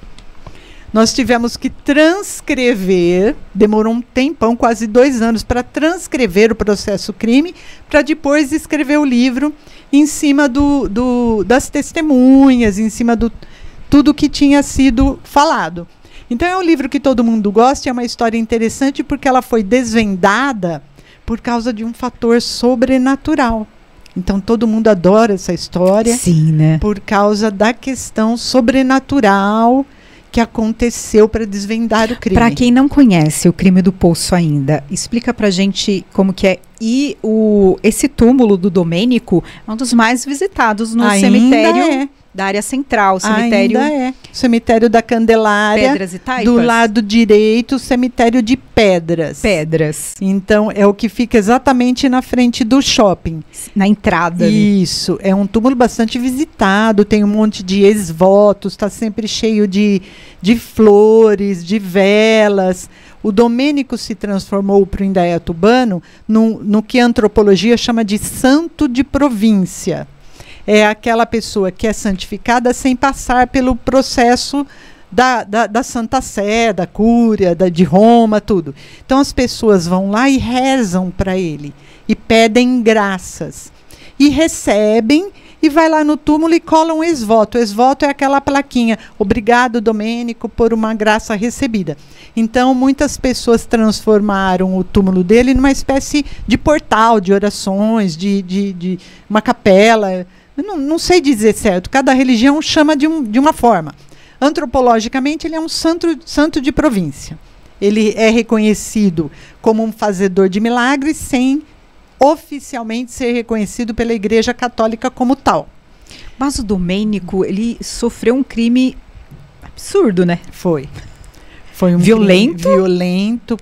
Nós tivemos que transcrever, demorou um tempão, quase dois anos, para transcrever o processo crime, para depois escrever o livro em cima do, do, das testemunhas, em cima do tudo que tinha sido falado. Então é um livro que todo mundo gosta, é uma história interessante porque ela foi desvendada por causa de um fator sobrenatural. Então todo mundo adora essa história. Sim, né? Por causa da questão sobrenatural que aconteceu para desvendar o crime. Para quem não conhece o Crime do Poço ainda, explica pra gente como que é. E o, esse túmulo do Domênico é um dos mais visitados no Ainda cemitério é. da área central, o cemitério Ainda é. Cemitério da Candelária, Pedras e Taipas. do lado direito, o cemitério de Pedras. Pedras, Então, é o que fica exatamente na frente do shopping. na entrada. ali. Isso, é um túmulo bastante visitado, tem um monte de ex-votos, está sempre cheio de, de flores, de velas. O Domênico se transformou para o indaiatubano no, no que a antropologia chama de santo de província. É aquela pessoa que é santificada sem passar pelo processo da, da, da Santa Sé, da Cúria, da, de Roma, tudo. Então as pessoas vão lá e rezam para ele e pedem graças. E recebem e vai lá no túmulo e colam um ex-voto. O ex-voto é aquela plaquinha, obrigado, Domênico, por uma graça recebida. Então, muitas pessoas transformaram o túmulo dele numa espécie de portal de orações, de, de, de uma capela. Eu não, não sei dizer certo, cada religião chama de, um, de uma forma. Antropologicamente, ele é um santo, santo de província. Ele é reconhecido como um fazedor de milagres sem oficialmente ser reconhecido pela Igreja Católica como tal. Mas o Domênico, ele sofreu um crime absurdo, né? Foi. Foi um Violento? crime violento,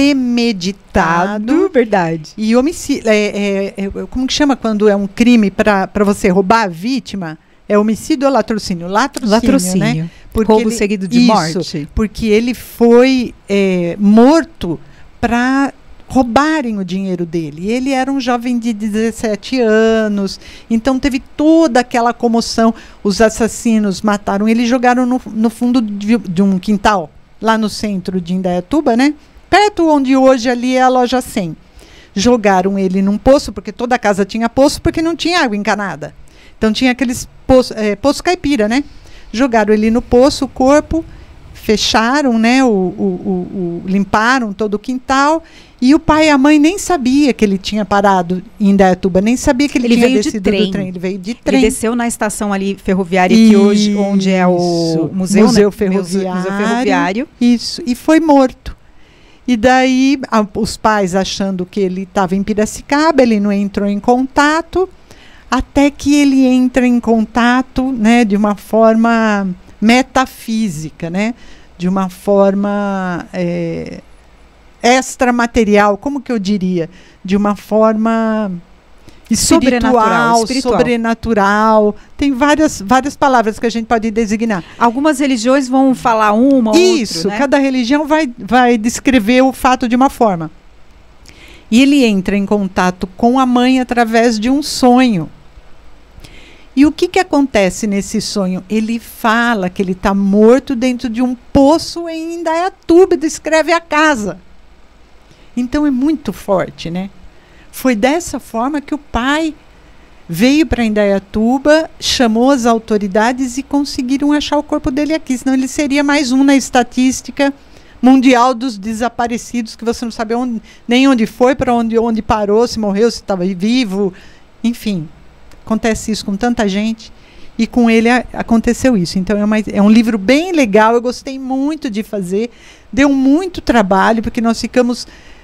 premeditado. Verdade. E homicídio. É, é, é, como que chama quando é um crime para você roubar a vítima? É homicídio ou latrocínio? Latrocínio, Latrocínio. né? Porque Roubo ele, seguido de isso, morte. Porque ele foi é, morto para roubarem o dinheiro dele. E ele era um jovem de dezessete anos, então teve toda aquela comoção. Os assassinos mataram ele e jogaram no, no fundo de, de um quintal, lá no centro de Indaiatuba, né? Perto onde hoje ali é a loja cem. jogaram ele num poço, porque toda a casa tinha poço, porque não tinha água encanada. Então tinha aqueles poço, é, poço caipira, né? Jogaram ele no poço, o corpo, fecharam, né? O, o, o, o, limparam todo o quintal. E o pai e a mãe nem sabia que ele tinha parado em Indaiatuba, nem sabia que ele, ele tinha veio descido de trem. do trem. Ele veio de trem. Ele desceu na estação ali ferroviária, que hoje, onde é o museu, museu, né? ferroviário, museu ferroviário. Isso, e foi morto. E daí, a, os pais achando que ele estava em Piracicaba, ele não entrou em contato, até que ele entra em contato, né, de uma forma metafísica, né, de uma forma é, extramaterial, como que eu diria? De uma forma espiritual, sobrenatural, espiritual. sobrenatural. Tem várias, várias palavras que a gente pode designar. Algumas religiões vão falar uma ou outra. Isso, né? Cada religião vai, vai descrever o fato de uma forma. E ele entra em contato com a mãe através de um sonho. E o que, que acontece nesse sonho? Ele fala que ele está morto dentro de um poço em Indaiatuba, descreve a casa. Então é muito forte, né? Foi dessa forma que o pai veio para Indaiatuba, chamou as autoridades e conseguiram achar o corpo dele aqui. Senão ele seria mais um na estatística mundial dos desaparecidos, que você não sabe onde, nem onde foi, para onde, onde parou, se morreu, se estava vivo, enfim. Acontece isso com tanta gente, e com ele a, aconteceu isso. Então é, uma, é um livro bem legal, eu gostei muito de fazer, deu muito trabalho, porque nós ficamos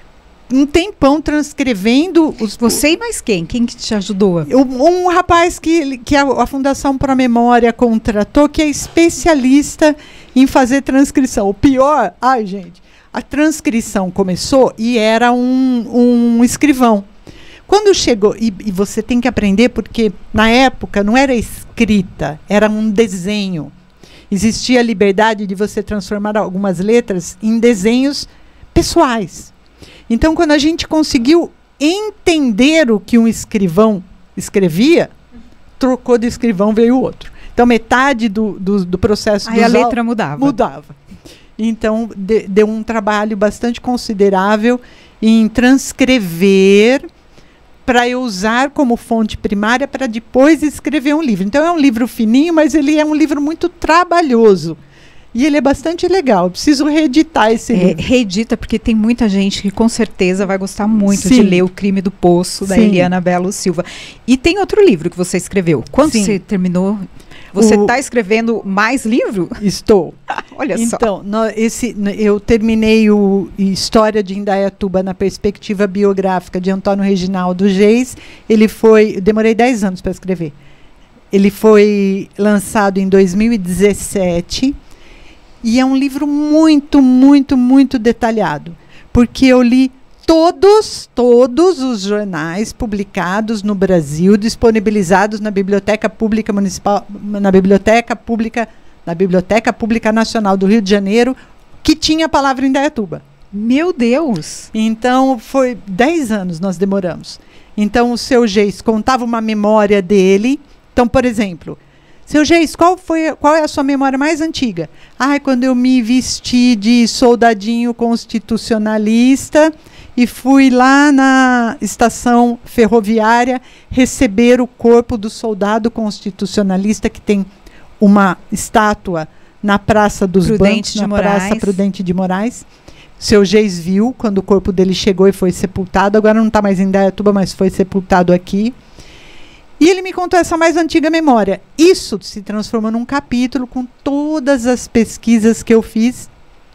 um tempão transcrevendo. Os, Você e mais quem? Quem que te ajudou? Um, um rapaz que, que a, a Fundação Pro Memória contratou, que é especialista em fazer transcrição. O pior, ai gente, a transcrição começou e era um, um escrivão. Quando chegou, e, e você tem que aprender, porque na época não era escrita, era um desenho. Existia a liberdade de você transformar algumas letras em desenhos pessoais. Então, quando a gente conseguiu entender o que um escrivão escrevia, trocou de escrivão, veio outro. Então, metade do, do, do processo... Aí a letra mudava. Mudava. Então, de, deu um trabalho bastante considerável em transcrever, para eu usar como fonte primária para depois escrever um livro. Então é um livro fininho, mas ele é um livro muito trabalhoso. E ele é bastante legal. Eu preciso reeditar esse é, livro. Reedita, porque tem muita gente que com certeza vai gostar muito Sim. de ler O Crime do Poço, da Sim. Eliana Belo Silva. E tem outro livro que você escreveu. Quando Sim. você terminou? Você está escrevendo mais livro? Estou. Olha então, só. Então, no, esse, eu terminei o História de Indaiatuba na perspectiva biográfica de Antônio Reginaldo Geis. Ele foi... Eu demorei dez anos para escrever. Ele foi lançado em dois mil e dezessete. E é um livro muito, muito, muito detalhado. Porque eu li todos, todos os jornais publicados no Brasil, disponibilizados na Biblioteca Pública Municipal, na Biblioteca Pública, na Biblioteca Pública Nacional do Rio de Janeiro, que tinha a palavra Indaiatuba. Meu Deus! Então, foi dez anos nós demoramos. Então, o seu Geis contava uma memória dele. Então, por exemplo, seu Geis, qual, foi, qual é a sua memória mais antiga? Ah, quando eu me vesti de soldadinho constitucionalista e fui lá na estação ferroviária receber o corpo do soldado constitucionalista, que tem uma estátua na Praça dos Bancos, na Praça Prudente de Moraes. Seu Geis viu quando o corpo dele chegou e foi sepultado. Agora não está mais em Indaiatuba, mas foi sepultado aqui. E ele me contou essa mais antiga memória. Isso se transformou num capítulo com todas as pesquisas que eu fiz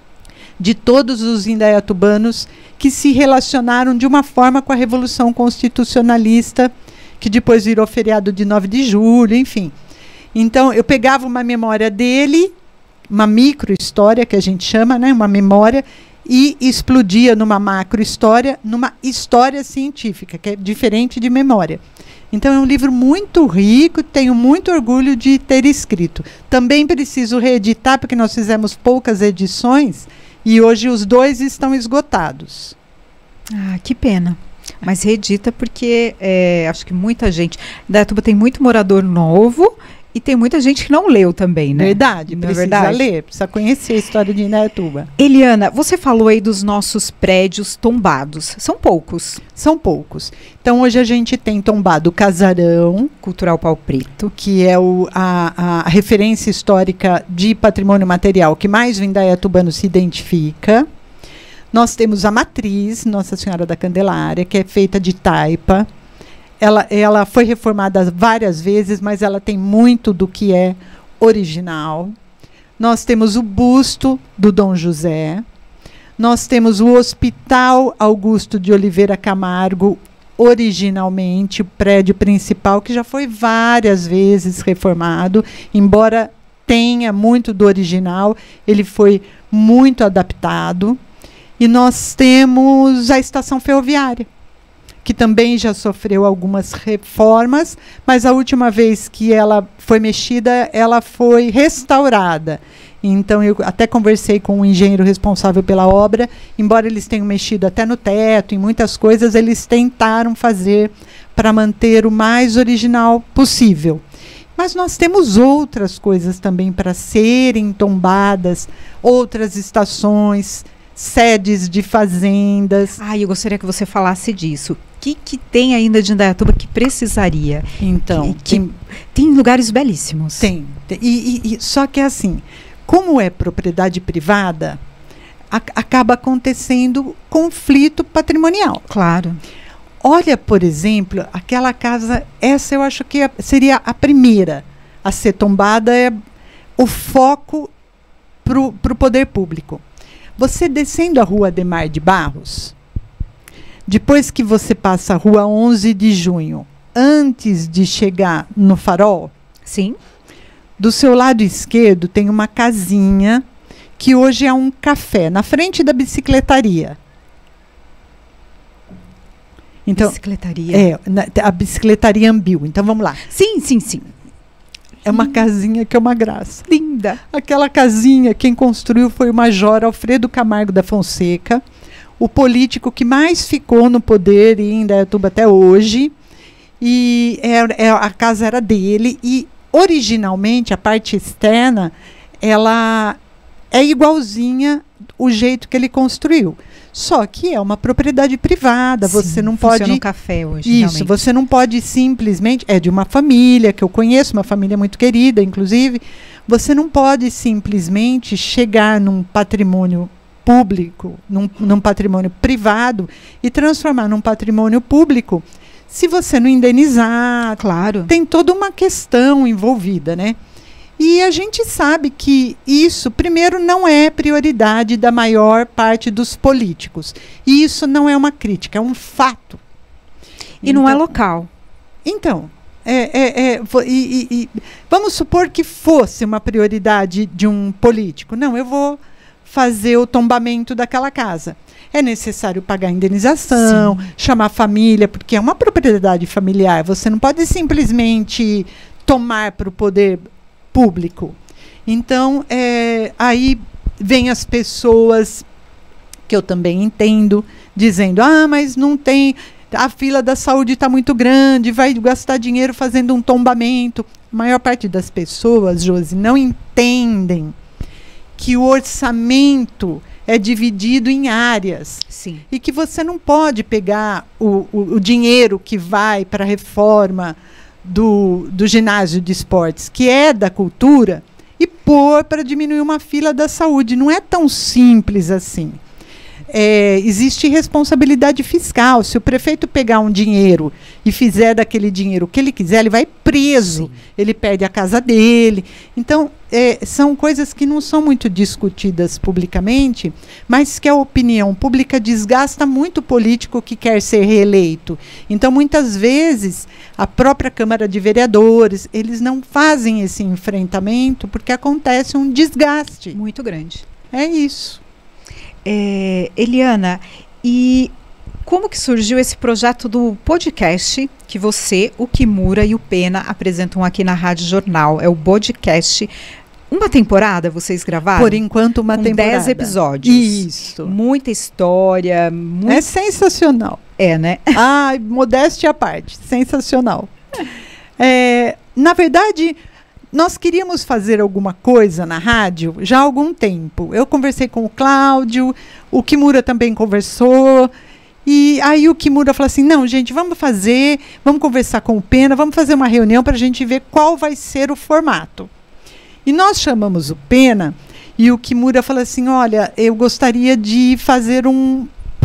de todos os indaiatubanos que se relacionaram de uma forma com a Revolução Constitucionalista, que depois virou feriado de nove de julho, enfim. Então, eu pegava uma memória dele, uma micro-história, que a gente chama, né, uma memória, e explodia numa macro-história, numa história científica, que é diferente de memória. Então, é um livro muito rico, tenho muito orgulho de ter escrito. Também preciso reeditar, porque nós fizemos poucas edições, e hoje os dois estão esgotados. Ah, que pena. Mas reedita porque é, acho que muita gente... Indaiatuba tem muito morador novo E tem muita gente que não leu também, né? Verdade, não precisa é verdade? ler, precisa conhecer a história de Indaiatuba. Eliana, você falou aí dos nossos prédios tombados. São poucos. São poucos. Então, hoje a gente tem tombado o Casarão, Cultural Pau Preto. que é o, a, a referência histórica de patrimônio material que mais o indaiatubano se identifica. Nós temos a Matriz, Nossa Senhora da Candelária, que é feita de taipa. Ela, ela foi reformada várias vezes, mas ela tem muito do que é original. Nós temos o busto do Dom José. Nós temos o Hospital Augusto de Oliveira Camargo, originalmente, o prédio principal, que já foi várias vezes reformado, embora tenha muito do original, ele foi muito adaptado. E nós temos a estação ferroviária, que também já sofreu algumas reformas, mas a última vez que ela foi mexida, ela foi restaurada. Então, eu até conversei com o engenheiro responsável pela obra, embora eles tenham mexido até no teto, em muitas coisas, eles tentaram fazer para manter o mais original possível. Mas nós temos outras coisas também para serem tombadas, outras estações, sedes de fazendas. Ah, eu gostaria que você falasse disso. O que, que tem ainda de Indaiatuba que precisaria? Então, que, que tem, tem lugares belíssimos. Tem. tem e, e, e, só que assim, como é propriedade privada, a, acaba acontecendo conflito patrimonial. Claro. Olha, por exemplo, aquela casa, essa eu acho que é, seria a primeira a ser tombada, é o foco para o poder público. Você descendo a rua Ademar de Barros, depois que você passa a rua onze de junho, antes de chegar no Farol, sim, do seu lado esquerdo tem uma casinha que hoje é um café, na frente da bicicletaria. Então, bicicletaria. É, na, a bicicletaria Ambil. Então, vamos lá. Sim, sim, sim. É uma casinha que é uma graça. Linda. Aquela casinha, quem construiu foi o Major Alfredo Camargo da Fonseca, o político que mais ficou no poder em Indaiatuba até hoje. E é, é, a casa era dele. E, originalmente, a parte externa, ela é igualzinha o jeito que ele construiu. Só que é uma propriedade privada, Sim, você não pode... Funciona um café hoje, Isso, realmente. Você não pode simplesmente... É de uma família que eu conheço, uma família muito querida, inclusive. Você não pode simplesmente chegar num patrimônio público, num, num patrimônio privado e transformar num patrimônio público se você não indenizar. Claro. Tem toda uma questão envolvida, né? E a gente sabe que isso, primeiro, não é prioridade da maior parte dos políticos. E isso não é uma crítica, é um fato. E então, não é local. Então, é, é, é, e, e, e, vamos supor que fosse uma prioridade de um político. Não, eu vou fazer o tombamento daquela casa. É necessário pagar indenização, Sim. chamar a família, porque é uma propriedade familiar. Você não pode simplesmente tomar para o poder público. Então, é, aí vem as pessoas, que eu também entendo, dizendo, ah, mas não tem, a fila da saúde está muito grande, vai gastar dinheiro fazendo um tombamento. A maior parte das pessoas, Josi, não entendem que o orçamento é dividido em áreas. Sim. E que você não pode pegar o, o, o dinheiro que vai para a reforma Do, do ginásio de esportes, que é da cultura, e pôr para diminuir uma fila da saúde. Não é tão simples assim. É, existe responsabilidade fiscal. Se o prefeito pegar um dinheiro e fizer daquele dinheiro o que ele quiser, ele vai preso. Sim. Ele perde a casa dele. Então, é, são coisas que não são muito discutidas publicamente, mas que a opinião pública desgasta muito o político que quer ser reeleito. Então, muitas vezes, a própria Câmara de Vereadores, eles não fazem esse enfrentamento porque acontece um desgaste. Muito grande. É isso. É, Eliana, e como que surgiu esse projeto do podcast que você, o Kimura e o Pena apresentam aqui na Rádio Jornal? É o podcast. Uma temporada vocês gravaram? Por enquanto, uma com temporada. dez episódios. Isso. Muita história. Muito... É sensacional. É, né? Ah, modéstia à parte. Sensacional. É, na verdade, nós queríamos fazer alguma coisa na rádio já há algum tempo. Eu conversei com o Cláudio, o Kimura também conversou, e aí o Kimura falou assim, não, gente, vamos fazer, vamos conversar com o Pena, vamos fazer uma reunião para a gente ver qual vai ser o formato. E nós chamamos o Pena, e o Kimura falou assim, olha, eu gostaria de fazer um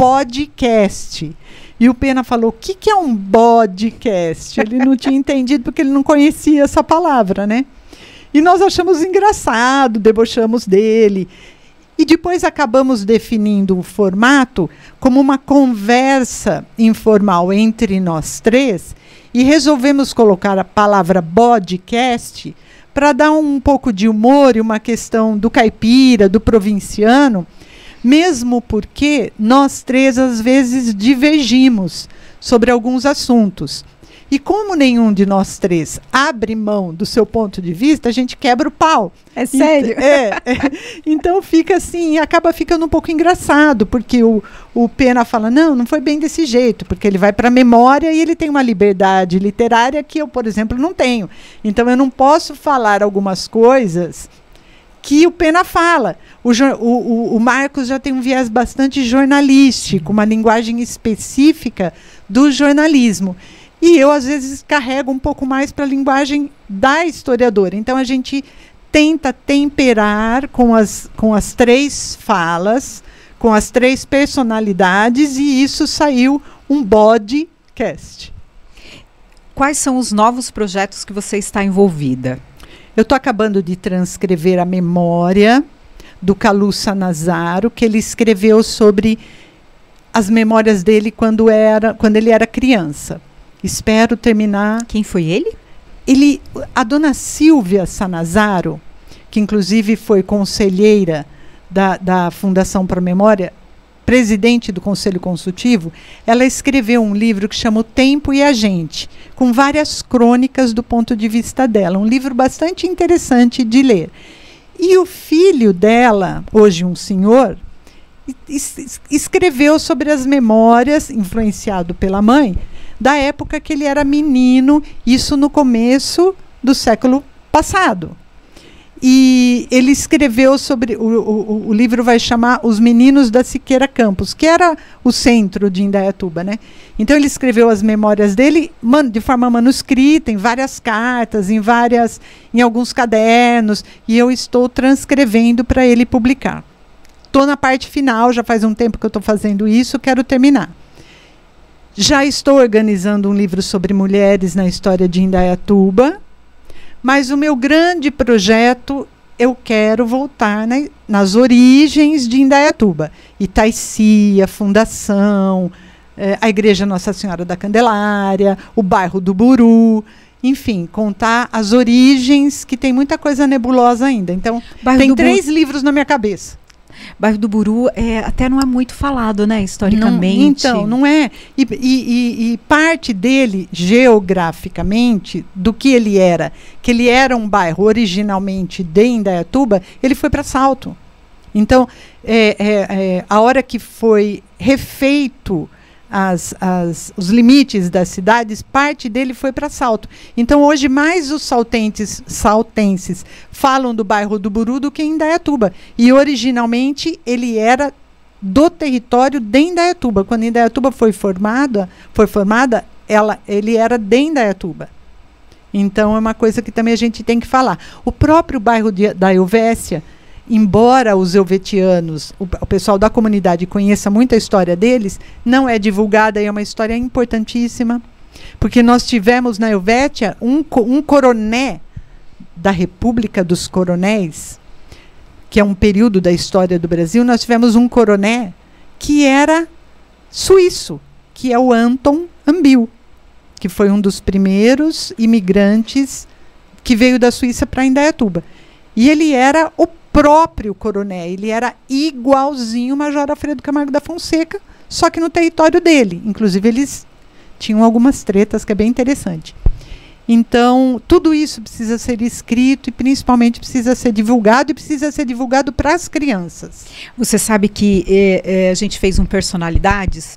podcast. E o Pena falou, o que, que é um podcast? Ele não tinha entendido porque ele não conhecia essa palavra, né? E nós achamos engraçado, debochamos dele. E depois acabamos definindo o formato como uma conversa informal entre nós três e resolvemos colocar a palavra podcast para dar um pouco de humor e uma questão do caipira, do provinciano, mesmo porque nós três, às vezes, divergimos sobre alguns assuntos. E como nenhum de nós três abre mão do seu ponto de vista, a gente quebra o pau. É sério? Ent- é, é. Então fica assim, acaba ficando um pouco engraçado, porque o, o Pena fala, não, não foi bem desse jeito, porque ele vai para a memória e ele tem uma liberdade literária que eu, por exemplo, não tenho. Então eu não posso falar algumas coisas que o Pena fala. O, o, o Marcos já tem um viés bastante jornalístico, uma linguagem específica do jornalismo. E eu, às vezes, carrego um pouco mais para a linguagem da historiadora. Então, a gente tenta temperar com as, com as três falas, com as três personalidades, e isso saiu um podcast. Quais são os novos projetos que você está envolvida? Eu estou acabando de transcrever a memória do Calu Sanazaro, que ele escreveu sobre as memórias dele quando, era, quando ele era criança. Espero terminar. Quem foi ele? Ele, a dona Silvia Sanazaro, que inclusive foi conselheira da, da Fundação Pro Memória, presidente do Conselho Consultivo, ela escreveu um livro que chama O Tempo e a Gente, com várias crônicas do ponto de vista dela. Um livro bastante interessante de ler. E o filho dela, hoje um senhor, es- escreveu sobre as memórias, influenciado pela mãe, da época que ele era menino, isso no começo do século passado. E ele escreveu sobre, o, o, o livro vai chamar Os Meninos da Siqueira Campos, que era o centro de Indaiatuba, né? Então ele escreveu as memórias dele man, de forma manuscrita, em várias cartas, em, várias, em alguns cadernos, e eu estou transcrevendo para ele publicar. Estou na parte final, já faz um tempo que eu estou fazendo isso, quero terminar. Já estou organizando um livro sobre mulheres na história de Indaiatuba, mas o meu grande projeto, eu quero voltar na, nas origens de Indaiatuba. Itaici, a Fundação, eh, a Igreja Nossa Senhora da Candelária, o bairro do Buru, enfim, contar as origens, que tem muita coisa nebulosa ainda. Então, Bairro tem do três livros na minha cabeça. Bairro do Buru é, até não é muito falado, né, historicamente. Não, então, não é. E, e, e, e parte dele, geograficamente, do que ele era, que ele era um bairro originalmente de Indaiatuba, ele foi para Salto. Então, é, é, é, a hora que foi refeito as, as, os limites das cidades, parte dele foi para Salto. Então, hoje, mais os saltenses, saltenses falam do bairro do Buru do que em Indaiatuba. E, originalmente, ele era do território de Indaiatuba. Quando Indaiatuba foi formada, foi formada ela, ele era de Indaiatuba. Então, é uma coisa que também a gente tem que falar. O próprio bairro de, da Elvésia, embora os elvetianos, o, o pessoal da comunidade conheça muito a história deles, não é divulgada, e é uma história importantíssima, porque nós tivemos na Helvétia um, um coroné da República dos Coronéis, que é um período da história do Brasil. Nós tivemos um coroné que era suíço, que é o Anton Ambil, que foi um dos primeiros imigrantes que veio da Suíça para Indaiatuba. E ele era o próprio coroné, ele era igualzinho o Major Alfredo Camargo da Fonseca, só que no território dele. Inclusive, eles tinham algumas tretas, que é bem interessante. Então, tudo isso precisa ser escrito e, principalmente, precisa ser divulgado, e precisa ser divulgado para as crianças. Você sabe que é, é, a gente fez um Personalidades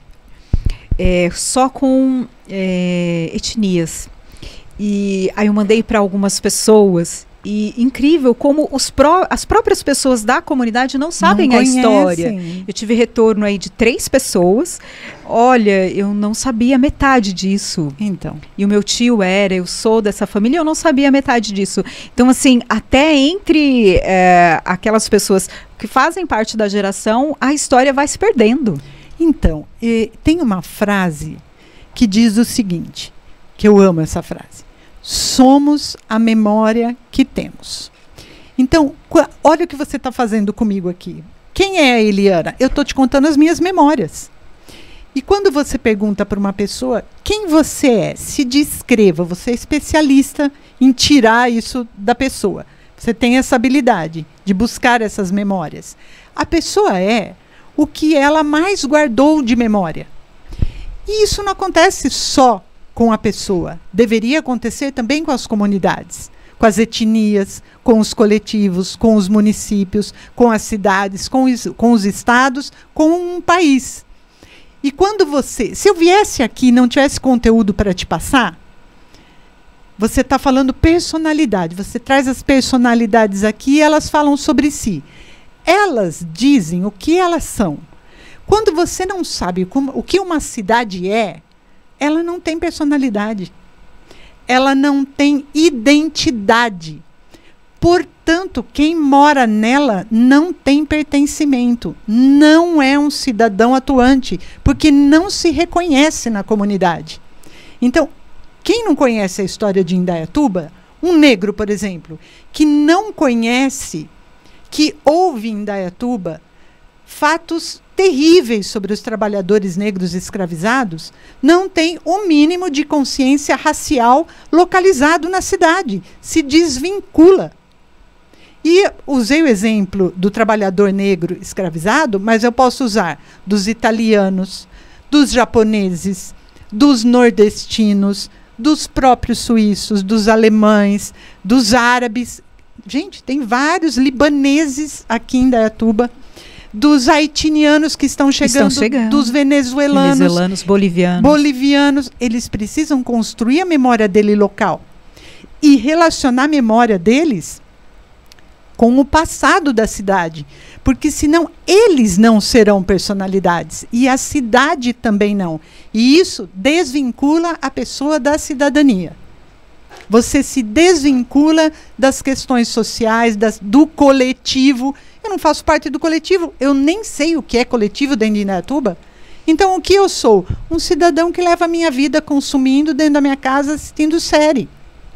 é, só com é, etnias. E aí eu mandei para algumas pessoas. e incrível como os pró as próprias pessoas da comunidade não sabem não a história. Eu tive retorno aí de três pessoas. Olha, eu não sabia metade disso. Então. E o meu tio era, eu sou dessa família, eu não sabia metade disso. Então, assim, até entre é, aquelas pessoas que fazem parte da geração, a história vai se perdendo. Então, eh, tem uma frase que diz o seguinte, que eu amo essa frase. Somos a memória que temos. Então, olha o que você está fazendo comigo aqui. Quem é a Eliana? Eu estou te contando as minhas memórias. E quando você pergunta para uma pessoa quem você é, se descreva, você é especialista em tirar isso da pessoa. Você tem essa habilidade de buscar essas memórias. A pessoa é o que ela mais guardou de memória. E isso não acontece só com a pessoa. Deveria acontecer também com as comunidades, com as etnias, com os coletivos, com os municípios, com as cidades, com os, com os estados, com um país. E quando você... Se eu viesse aqui e não tivesse conteúdo para te passar, você está falando personalidade. Você traz as personalidades aqui e elas falam sobre si. Elas dizem o que elas são. Quando você não sabe como, o que uma cidade é, ela não tem personalidade. Ela não tem identidade. Portanto, quem mora nela não tem pertencimento. Não é um cidadão atuante, porque não se reconhece na comunidade. Então, quem não conhece a história de Indaiatuba, um negro, por exemplo, que não conhece, que ouve em Indaiatuba fatos terríveis sobre os trabalhadores negros escravizados, não tem o mínimo de consciência racial localizado na cidade, se desvincula. E usei o exemplo do trabalhador negro escravizado, mas eu posso usar dos italianos, dos japoneses, dos nordestinos, dos próprios suíços, dos alemães, dos árabes. Gente, tem vários libaneses aqui em Indaiatuba, dos haitianos que estão chegando, estão chegando. dos venezuelanos, venezuelanos, bolivianos. bolivianos. Eles precisam construir a memória dele local e relacionar a memória deles com o passado da cidade, porque senão eles não serão personalidades e a cidade também não. E isso desvincula a pessoa da cidadania. Você se desvincula das questões sociais, das, do coletivo. Eu não faço parte do coletivo, eu nem sei o que é coletivo dentro de Indaiatuba. Então, o que eu sou? Um cidadão que leva a minha vida consumindo dentro da minha casa, assistindo série.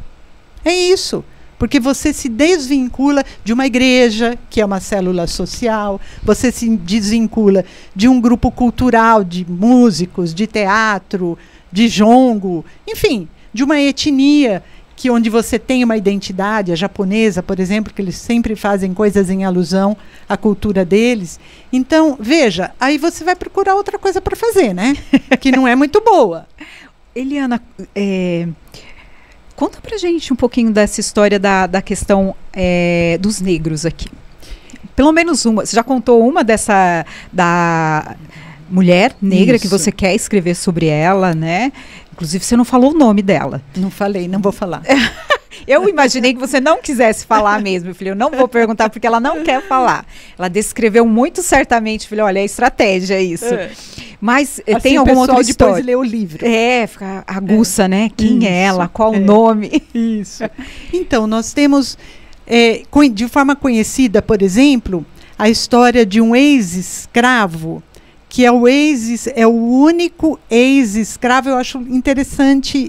É isso. Porque você se desvincula de uma igreja, que é uma célula social, você se desvincula de um grupo cultural, de músicos, de teatro, de jongo, enfim, de uma etnia, que onde você tem uma identidade, a japonesa, por exemplo, que eles sempre fazem coisas em alusão à cultura deles. Então, veja, aí você vai procurar outra coisa para fazer, né? Que não é muito boa. Eliana, é... conta pra gente um pouquinho dessa história da, da questão é, dos negros aqui. Pelo menos uma. Você já contou uma dessa da mulher negra. Isso. Que você quer escrever sobre ela, né? Inclusive, você não falou o nome dela. Não falei, não vou falar. Eu imaginei que você não quisesse falar mesmo. Eu falei, eu não vou perguntar porque ela não quer falar. Ela descreveu muito certamente. Falei, olha, é estratégia isso. É. Mas assim, tem alguma outra história? Depois lê o livro. É, fica aguça, é. né? Quem isso, é ela? Qual é. o nome? Isso. Então, nós temos, é, de forma conhecida, por exemplo, a história de um ex-escravo, que é o ex, é o único ex-escravo. Eu acho interessante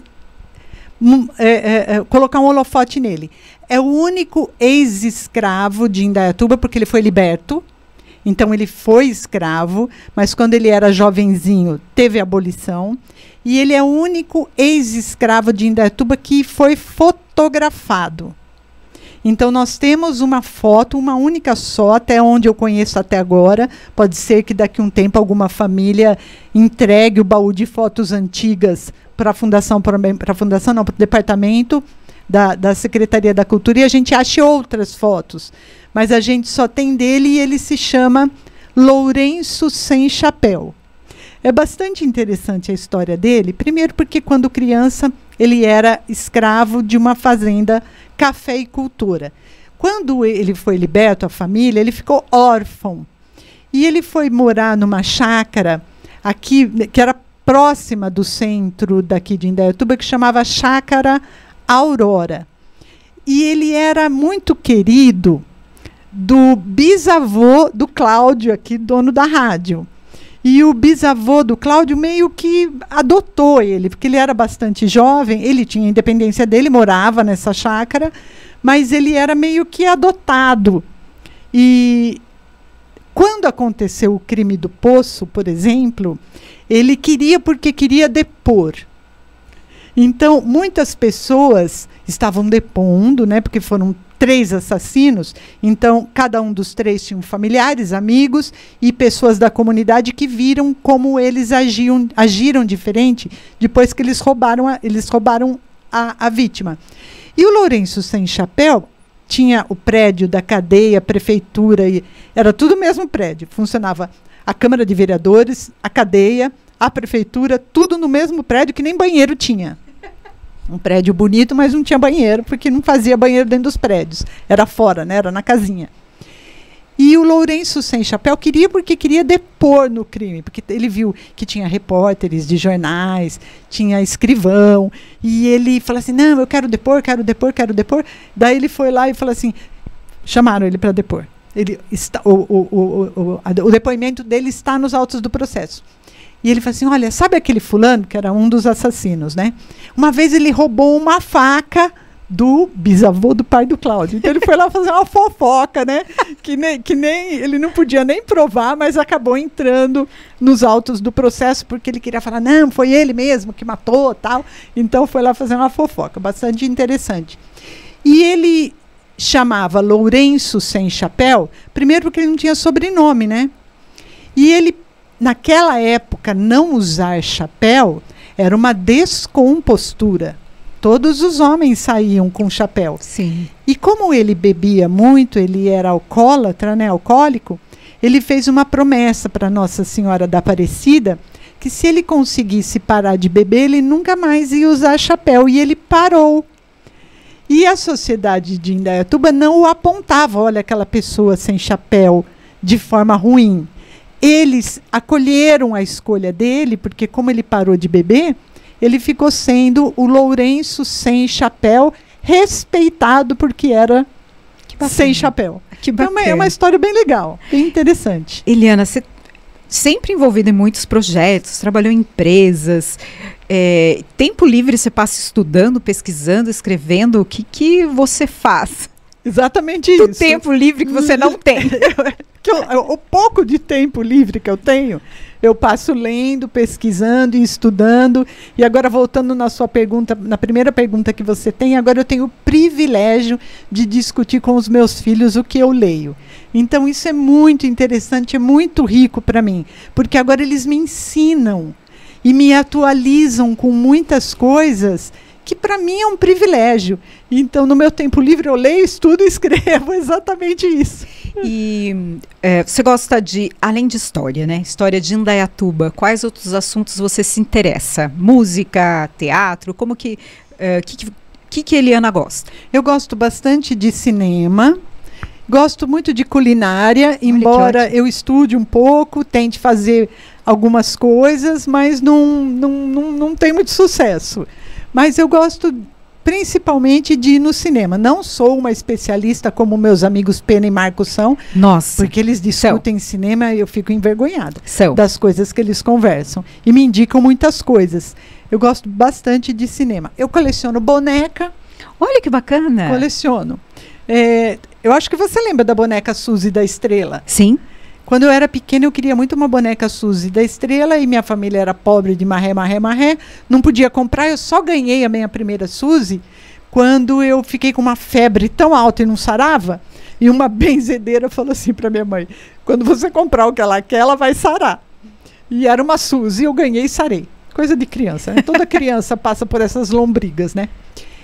um, é, é, é, colocar um holofote nele. É o único ex-escravo de Indaiatuba, porque ele foi liberto. Então, ele foi escravo, mas quando ele era jovenzinho, teve abolição. E ele é o único ex-escravo de Indaiatuba que foi fotografado. Então, nós temos uma foto, uma única só, até onde eu conheço até agora. Pode ser que daqui a um tempo alguma família entregue o baú de fotos antigas para a Fundação, para a Fundação, não, para o Departamento da, da Secretaria da Cultura, e a gente ache outras fotos. Mas a gente só tem dele e ele se chama Lourenço Sem Chapéu. É bastante interessante a história dele, primeiro porque quando criança ele era escravo de uma fazenda cafeicultora. Quando ele foi liberto, a família, ele ficou órfão. E ele foi morar numa chácara aqui, que era próxima do centro daqui de Indaiatuba, que chamava Chácara Aurora. E ele era muito querido do bisavô do Cláudio, aqui, dono da rádio. E o bisavô do Cláudio meio que adotou ele, porque ele era bastante jovem, ele tinha a independência dele, morava nessa chácara, mas ele era meio que adotado. E quando aconteceu o crime do Poço, por exemplo, ele queria porque queria depor. Então, muitas pessoas estavam depondo, né, porque foram três assassinos, então cada um dos três tinham familiares, amigos e pessoas da comunidade que viram como eles agiam, agiram diferente depois que eles roubaram a, eles roubaram a, a vítima. E o Lourenço Sem Chapéu tinha o prédio da cadeia, a prefeitura, e era tudo o mesmo prédio, funcionava a Câmara de Vereadores, a cadeia, a prefeitura, tudo no mesmo prédio, que nem banheiro tinha. Um prédio bonito, mas não tinha banheiro, porque não fazia banheiro dentro dos prédios. Era fora, né? Era na casinha. E o Lourenço Sem Chapéu queria porque queria depor no crime, porque ele viu que tinha repórteres de jornais, tinha escrivão, e ele falou assim, não, eu quero depor, quero depor, quero depor. Daí ele foi lá e falou assim, chamaram ele para depor. Ele está, o, o, o, o, a, o depoimento dele está nos autos do processo. E ele falou assim, olha, sabe aquele fulano, que era um dos assassinos, né? Uma vez ele roubou uma faca do bisavô do pai do Cláudio. Então ele foi lá fazer uma fofoca, né? Que nem, que nem ele não podia nem provar, mas acabou entrando nos autos do processo, porque ele queria falar, não, foi ele mesmo que matou, tal. Então foi lá fazer uma fofoca, bastante interessante. E ele chamava Lourenço Sem Chapéu, primeiro porque ele não tinha sobrenome, né? E ele, naquela época, não usar chapéu era uma descompostura. Todos os homens saíam com chapéu. Sim. E como ele bebia muito, ele era alcoólatra, né, alcoólico, ele fez uma promessa para Nossa Senhora da Aparecida, que se ele conseguisse parar de beber, ele nunca mais ia usar chapéu. E ele parou. E a sociedade de Indaiatuba não o apontava, olha, aquela pessoa sem chapéu, de forma ruim. Eles acolheram a escolha dele, porque como ele parou de beber, ele ficou sendo o Lourenço Sem Chapéu, respeitado porque era sem chapéu. Que então, é uma, é uma história bem legal, bem interessante. Eliana, você sempre envolvida em muitos projetos, trabalhou em empresas, é, tempo livre você passa estudando, pesquisando, escrevendo, o que, que você faz? Exatamente Do isso. tempo livre que você não tem. que eu, eu, o pouco de tempo livre que eu tenho, eu passo lendo, pesquisando e estudando. E agora, voltando na sua pergunta, na primeira pergunta que você tem, agora eu tenho o privilégio de discutir com os meus filhos o que eu leio. Então, isso é muito interessante, é muito rico para mim, porque agora eles me ensinam e me atualizam com muitas coisas que para mim é um privilégio. Então, no meu tempo livre, eu leio, estudo e escrevo exatamente isso. E é, você gosta de, além de história, né? História de Indaiatuba, quais outros assuntos você se interessa? Música, teatro, como que... O uh, que, que, que Eliana gosta? Eu gosto bastante de cinema, gosto muito de culinária, olha, embora eu estude um pouco, tente fazer algumas coisas, mas não, não, não, não tem muito sucesso. Mas eu gosto principalmente de ir no cinema. Não sou uma especialista como meus amigos Pena e Marcos são. Nossa. Porque eles discutem são. cinema e eu fico envergonhada são. das coisas que eles conversam. E me indicam muitas coisas. Eu gosto bastante de cinema. Eu coleciono boneca. Olha que bacana. Coleciono. É, eu acho que você lembra da boneca Suzy da Estrela. Sim. Quando eu era pequena, eu queria muito uma boneca Suzy da Estrela e minha família era pobre de marré, marré, marré. Não podia comprar, eu só ganhei a minha primeira Suzy quando eu fiquei com uma febre tão alta e não sarava. E uma benzedeira falou assim para minha mãe, quando você comprar o que ela quer, ela vai sarar. E era uma Suzy, eu ganhei e sarei. Coisa de criança, né? Toda criança passa por essas lombrigas, né?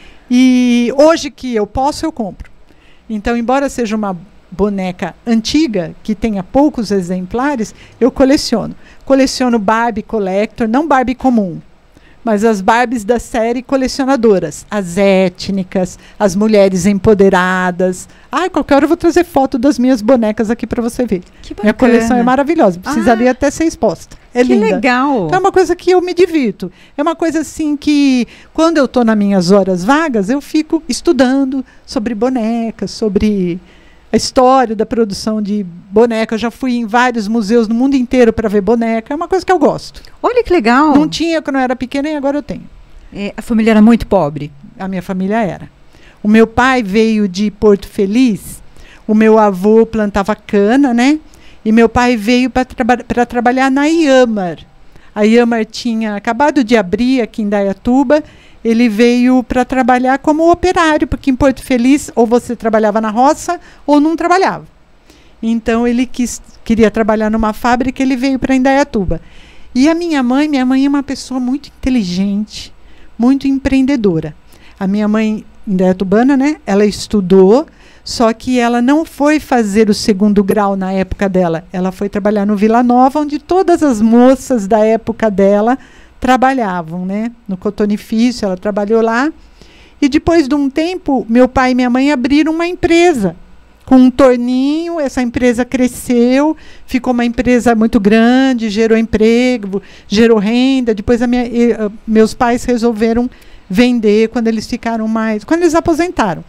E hoje que eu posso, eu compro. Então, embora seja uma boneca antiga, que tenha poucos exemplares, eu coleciono. Coleciono Barbie Collector, não Barbie comum. mas as Barbies da série colecionadoras, as étnicas, as mulheres empoderadas. Ah, qualquer hora eu vou trazer foto das minhas bonecas aqui para você ver. Que bacana. Minha coleção é maravilhosa, precisaria ah, até ser exposta. É que linda. Legal. Então é uma coisa que eu me divirto. É uma coisa assim que, quando eu estou nas minhas horas vagas, eu fico estudando sobre bonecas, sobre a história da produção de boneca. Eu já fui em vários museus no mundo inteiro para ver boneca. É uma coisa que eu gosto. Olha que legal. Não tinha quando eu era pequena e agora eu tenho. É, a família era muito pobre? A minha família era. O meu pai veio de Porto Feliz. O meu avô plantava cana, né? E meu pai veio para traba trabalhar na Iamar. A Iamar tinha acabado de abrir aqui em Indaiatuba. Ele veio para trabalhar como operário, porque em Porto Feliz ou você trabalhava na roça ou não trabalhava. Então ele quis, queria trabalhar numa fábrica, ele veio para Indaiatuba. E a minha mãe, minha mãe é uma pessoa muito inteligente, muito empreendedora. A minha mãe, indaiatubana, né? Ela estudou, só que ela não foi fazer o segundo grau na época dela. Ela foi trabalhar no Vila Nova, onde todas as moças da época dela trabalhavam, né? No cotonifício, ela trabalhou lá. E depois de um tempo, meu pai e minha mãe abriram uma empresa com um torninho. Essa empresa cresceu, ficou uma empresa muito grande, gerou emprego, gerou renda. Depois a minha, e, uh, meus pais resolveram vender quando eles ficaram mais, quando eles aposentaram.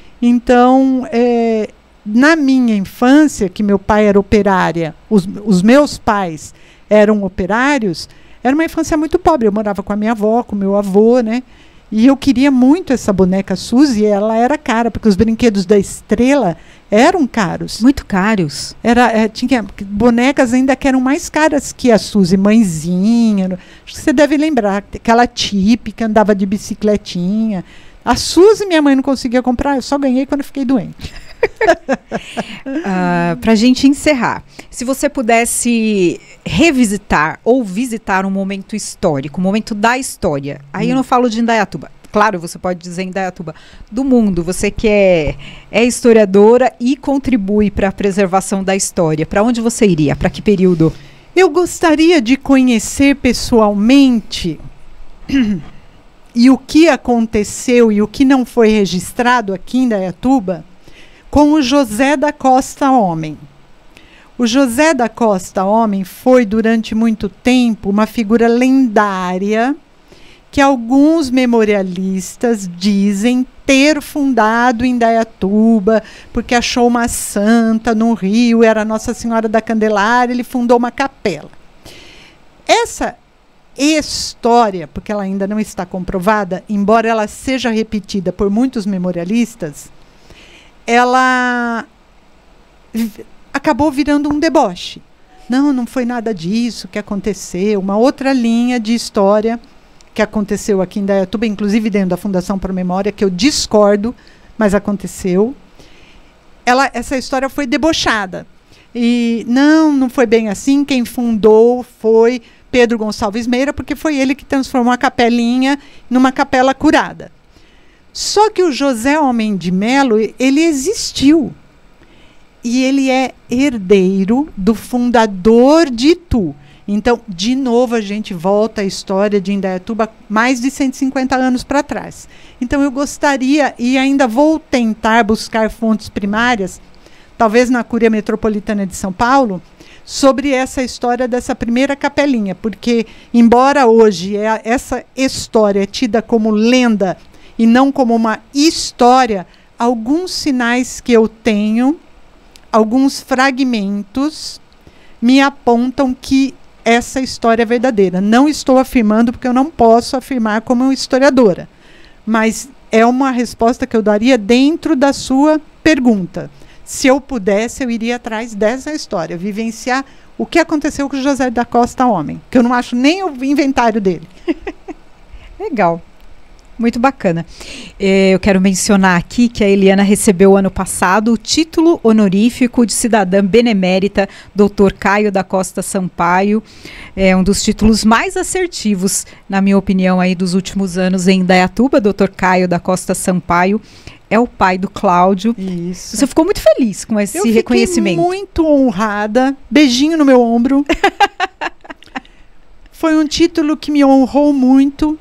Então, é, na minha infância, que meu pai era operária, os, os meus pais eram operários, era uma infância muito pobre. Eu morava com a minha avó, com o meu avô, né? E eu queria muito essa boneca Suzy, ela era cara, porque os brinquedos da Estrela eram caros. Muito caros. Era, é, tinha bonecas ainda que eram mais caras que a Suzy, mãezinha. Acho que você deve lembrar, aquela típica, andava de bicicletinha. A Suzy minha mãe não conseguia comprar, eu só ganhei quando eu fiquei doente. uh, Para a gente encerrar, se você pudesse revisitar ou visitar um momento histórico, um momento da história, aí hum. eu não falo de Indaiatuba, claro, você pode dizer Indaiatuba, do mundo, você que é, é historiadora e contribui para a preservação da história, para onde você iria? Para que período? Eu gostaria de conhecer pessoalmente e o que aconteceu e o que não foi registrado aqui em Indaiatuba com o José da Costa Homem. O José da Costa Homem foi, durante muito tempo, uma figura lendária que alguns memorialistas dizem ter fundado Indaiatuba, porque achou uma santa no rio, era Nossa Senhora da Candelária, ele fundou uma capela. Essa história, porque ela ainda não está comprovada, embora ela seja repetida por muitos memorialistas, ela acabou virando um deboche. Não, não foi nada disso que aconteceu. Uma outra linha de história que aconteceu aqui em Indaiatuba, inclusive dentro da Fundação Pro Memória, que eu discordo, mas aconteceu. Ela, essa história foi debochada. E não, não foi bem assim. Quem fundou foi Pedro Gonçalves Meira, porque foi ele que transformou a capelinha numa capela curada. Só que o José Homem de Melo, ele existiu. E ele é herdeiro do fundador de Itu. Então, de novo, a gente volta à história de Indaiatuba mais de cento e cinquenta anos para trás. Então, eu gostaria, e ainda vou tentar buscar fontes primárias, talvez na Cúria Metropolitana de São Paulo, sobre essa história dessa primeira capelinha. Porque, embora hoje é, essa história é tida como lenda e não como uma história, alguns sinais que eu tenho, alguns fragmentos, me apontam que essa história é verdadeira. Não estou afirmando, porque eu não posso afirmar como historiadora, mas é uma resposta que eu daria dentro da sua pergunta. Se eu pudesse, eu iria atrás dessa história, vivenciar o que aconteceu com o José da Costa Homem, que eu não acho nem o inventário dele. Legal. Muito bacana. Eu quero mencionar aqui que a Eliana recebeu ano passado o título honorífico de cidadã benemérita, doutor Caio da Costa Sampaio. É um dos títulos mais assertivos, na minha opinião, aí dos últimos anos em Indaiatuba. doutor Caio da Costa Sampaio é o pai do Cláudio. Isso. Você ficou muito feliz com esse Eu reconhecimento. Eu fiquei muito honrada. Beijinho no meu ombro. Foi um título que me honrou muito.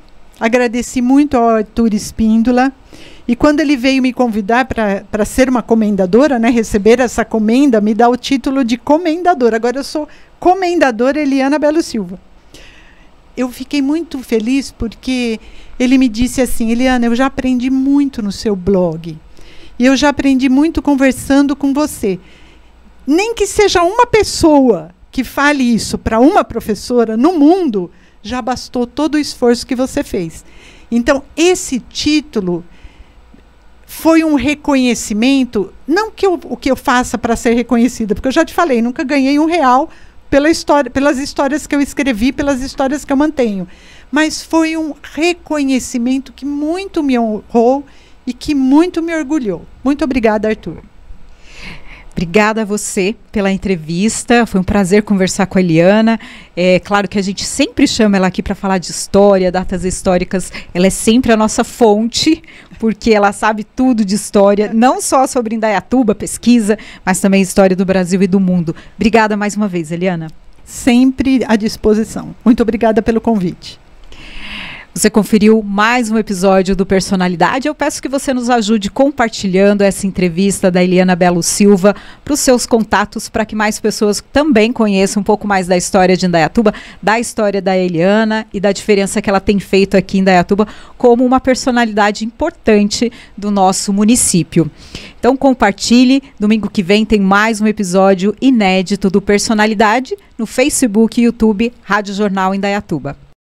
agradeci muito ao Arthur Espíndola. E quando ele veio me convidar para ser uma comendadora, né, receber essa comenda, me dá o título de comendadora. Agora eu sou comendadora Eliana Belo Silva. Eu fiquei muito feliz porque ele me disse assim: Eliana, eu já aprendi muito no seu blog. E eu já aprendi muito conversando com você. Nem que seja uma pessoa que fale isso para uma professora no mundo, já bastou todo o esforço que você fez. Então, esse título foi um reconhecimento, não que eu, o que eu faça para ser reconhecida, porque eu já te falei, nunca ganhei um real pela história, pelas histórias que eu escrevi, pelas histórias que eu mantenho. Mas foi um reconhecimento que muito me honrou e que muito me orgulhou. Muito obrigada, Arthur. Obrigada a você pela entrevista, foi um prazer conversar com a Eliana. É claro que a gente sempre chama ela aqui para falar de história, datas históricas, ela é sempre a nossa fonte, porque ela sabe tudo de história, não só sobre Indaiatuba, pesquisa, mas também história do Brasil e do mundo. Obrigada mais uma vez, Eliana. Sempre à disposição. Muito obrigada pelo convite. Você conferiu mais um episódio do Personalidade. Eu peço que você nos ajude compartilhando essa entrevista da Eliana Belo Silva para os seus contatos, para que mais pessoas também conheçam um pouco mais da história de Indaiatuba, da história da Eliana e da diferença que ela tem feito aqui em Indaiatuba como uma personalidade importante do nosso município. Então compartilhe, domingo que vem tem mais um episódio inédito do Personalidade no Facebook e YouTube Rádio Jornal Indaiatuba.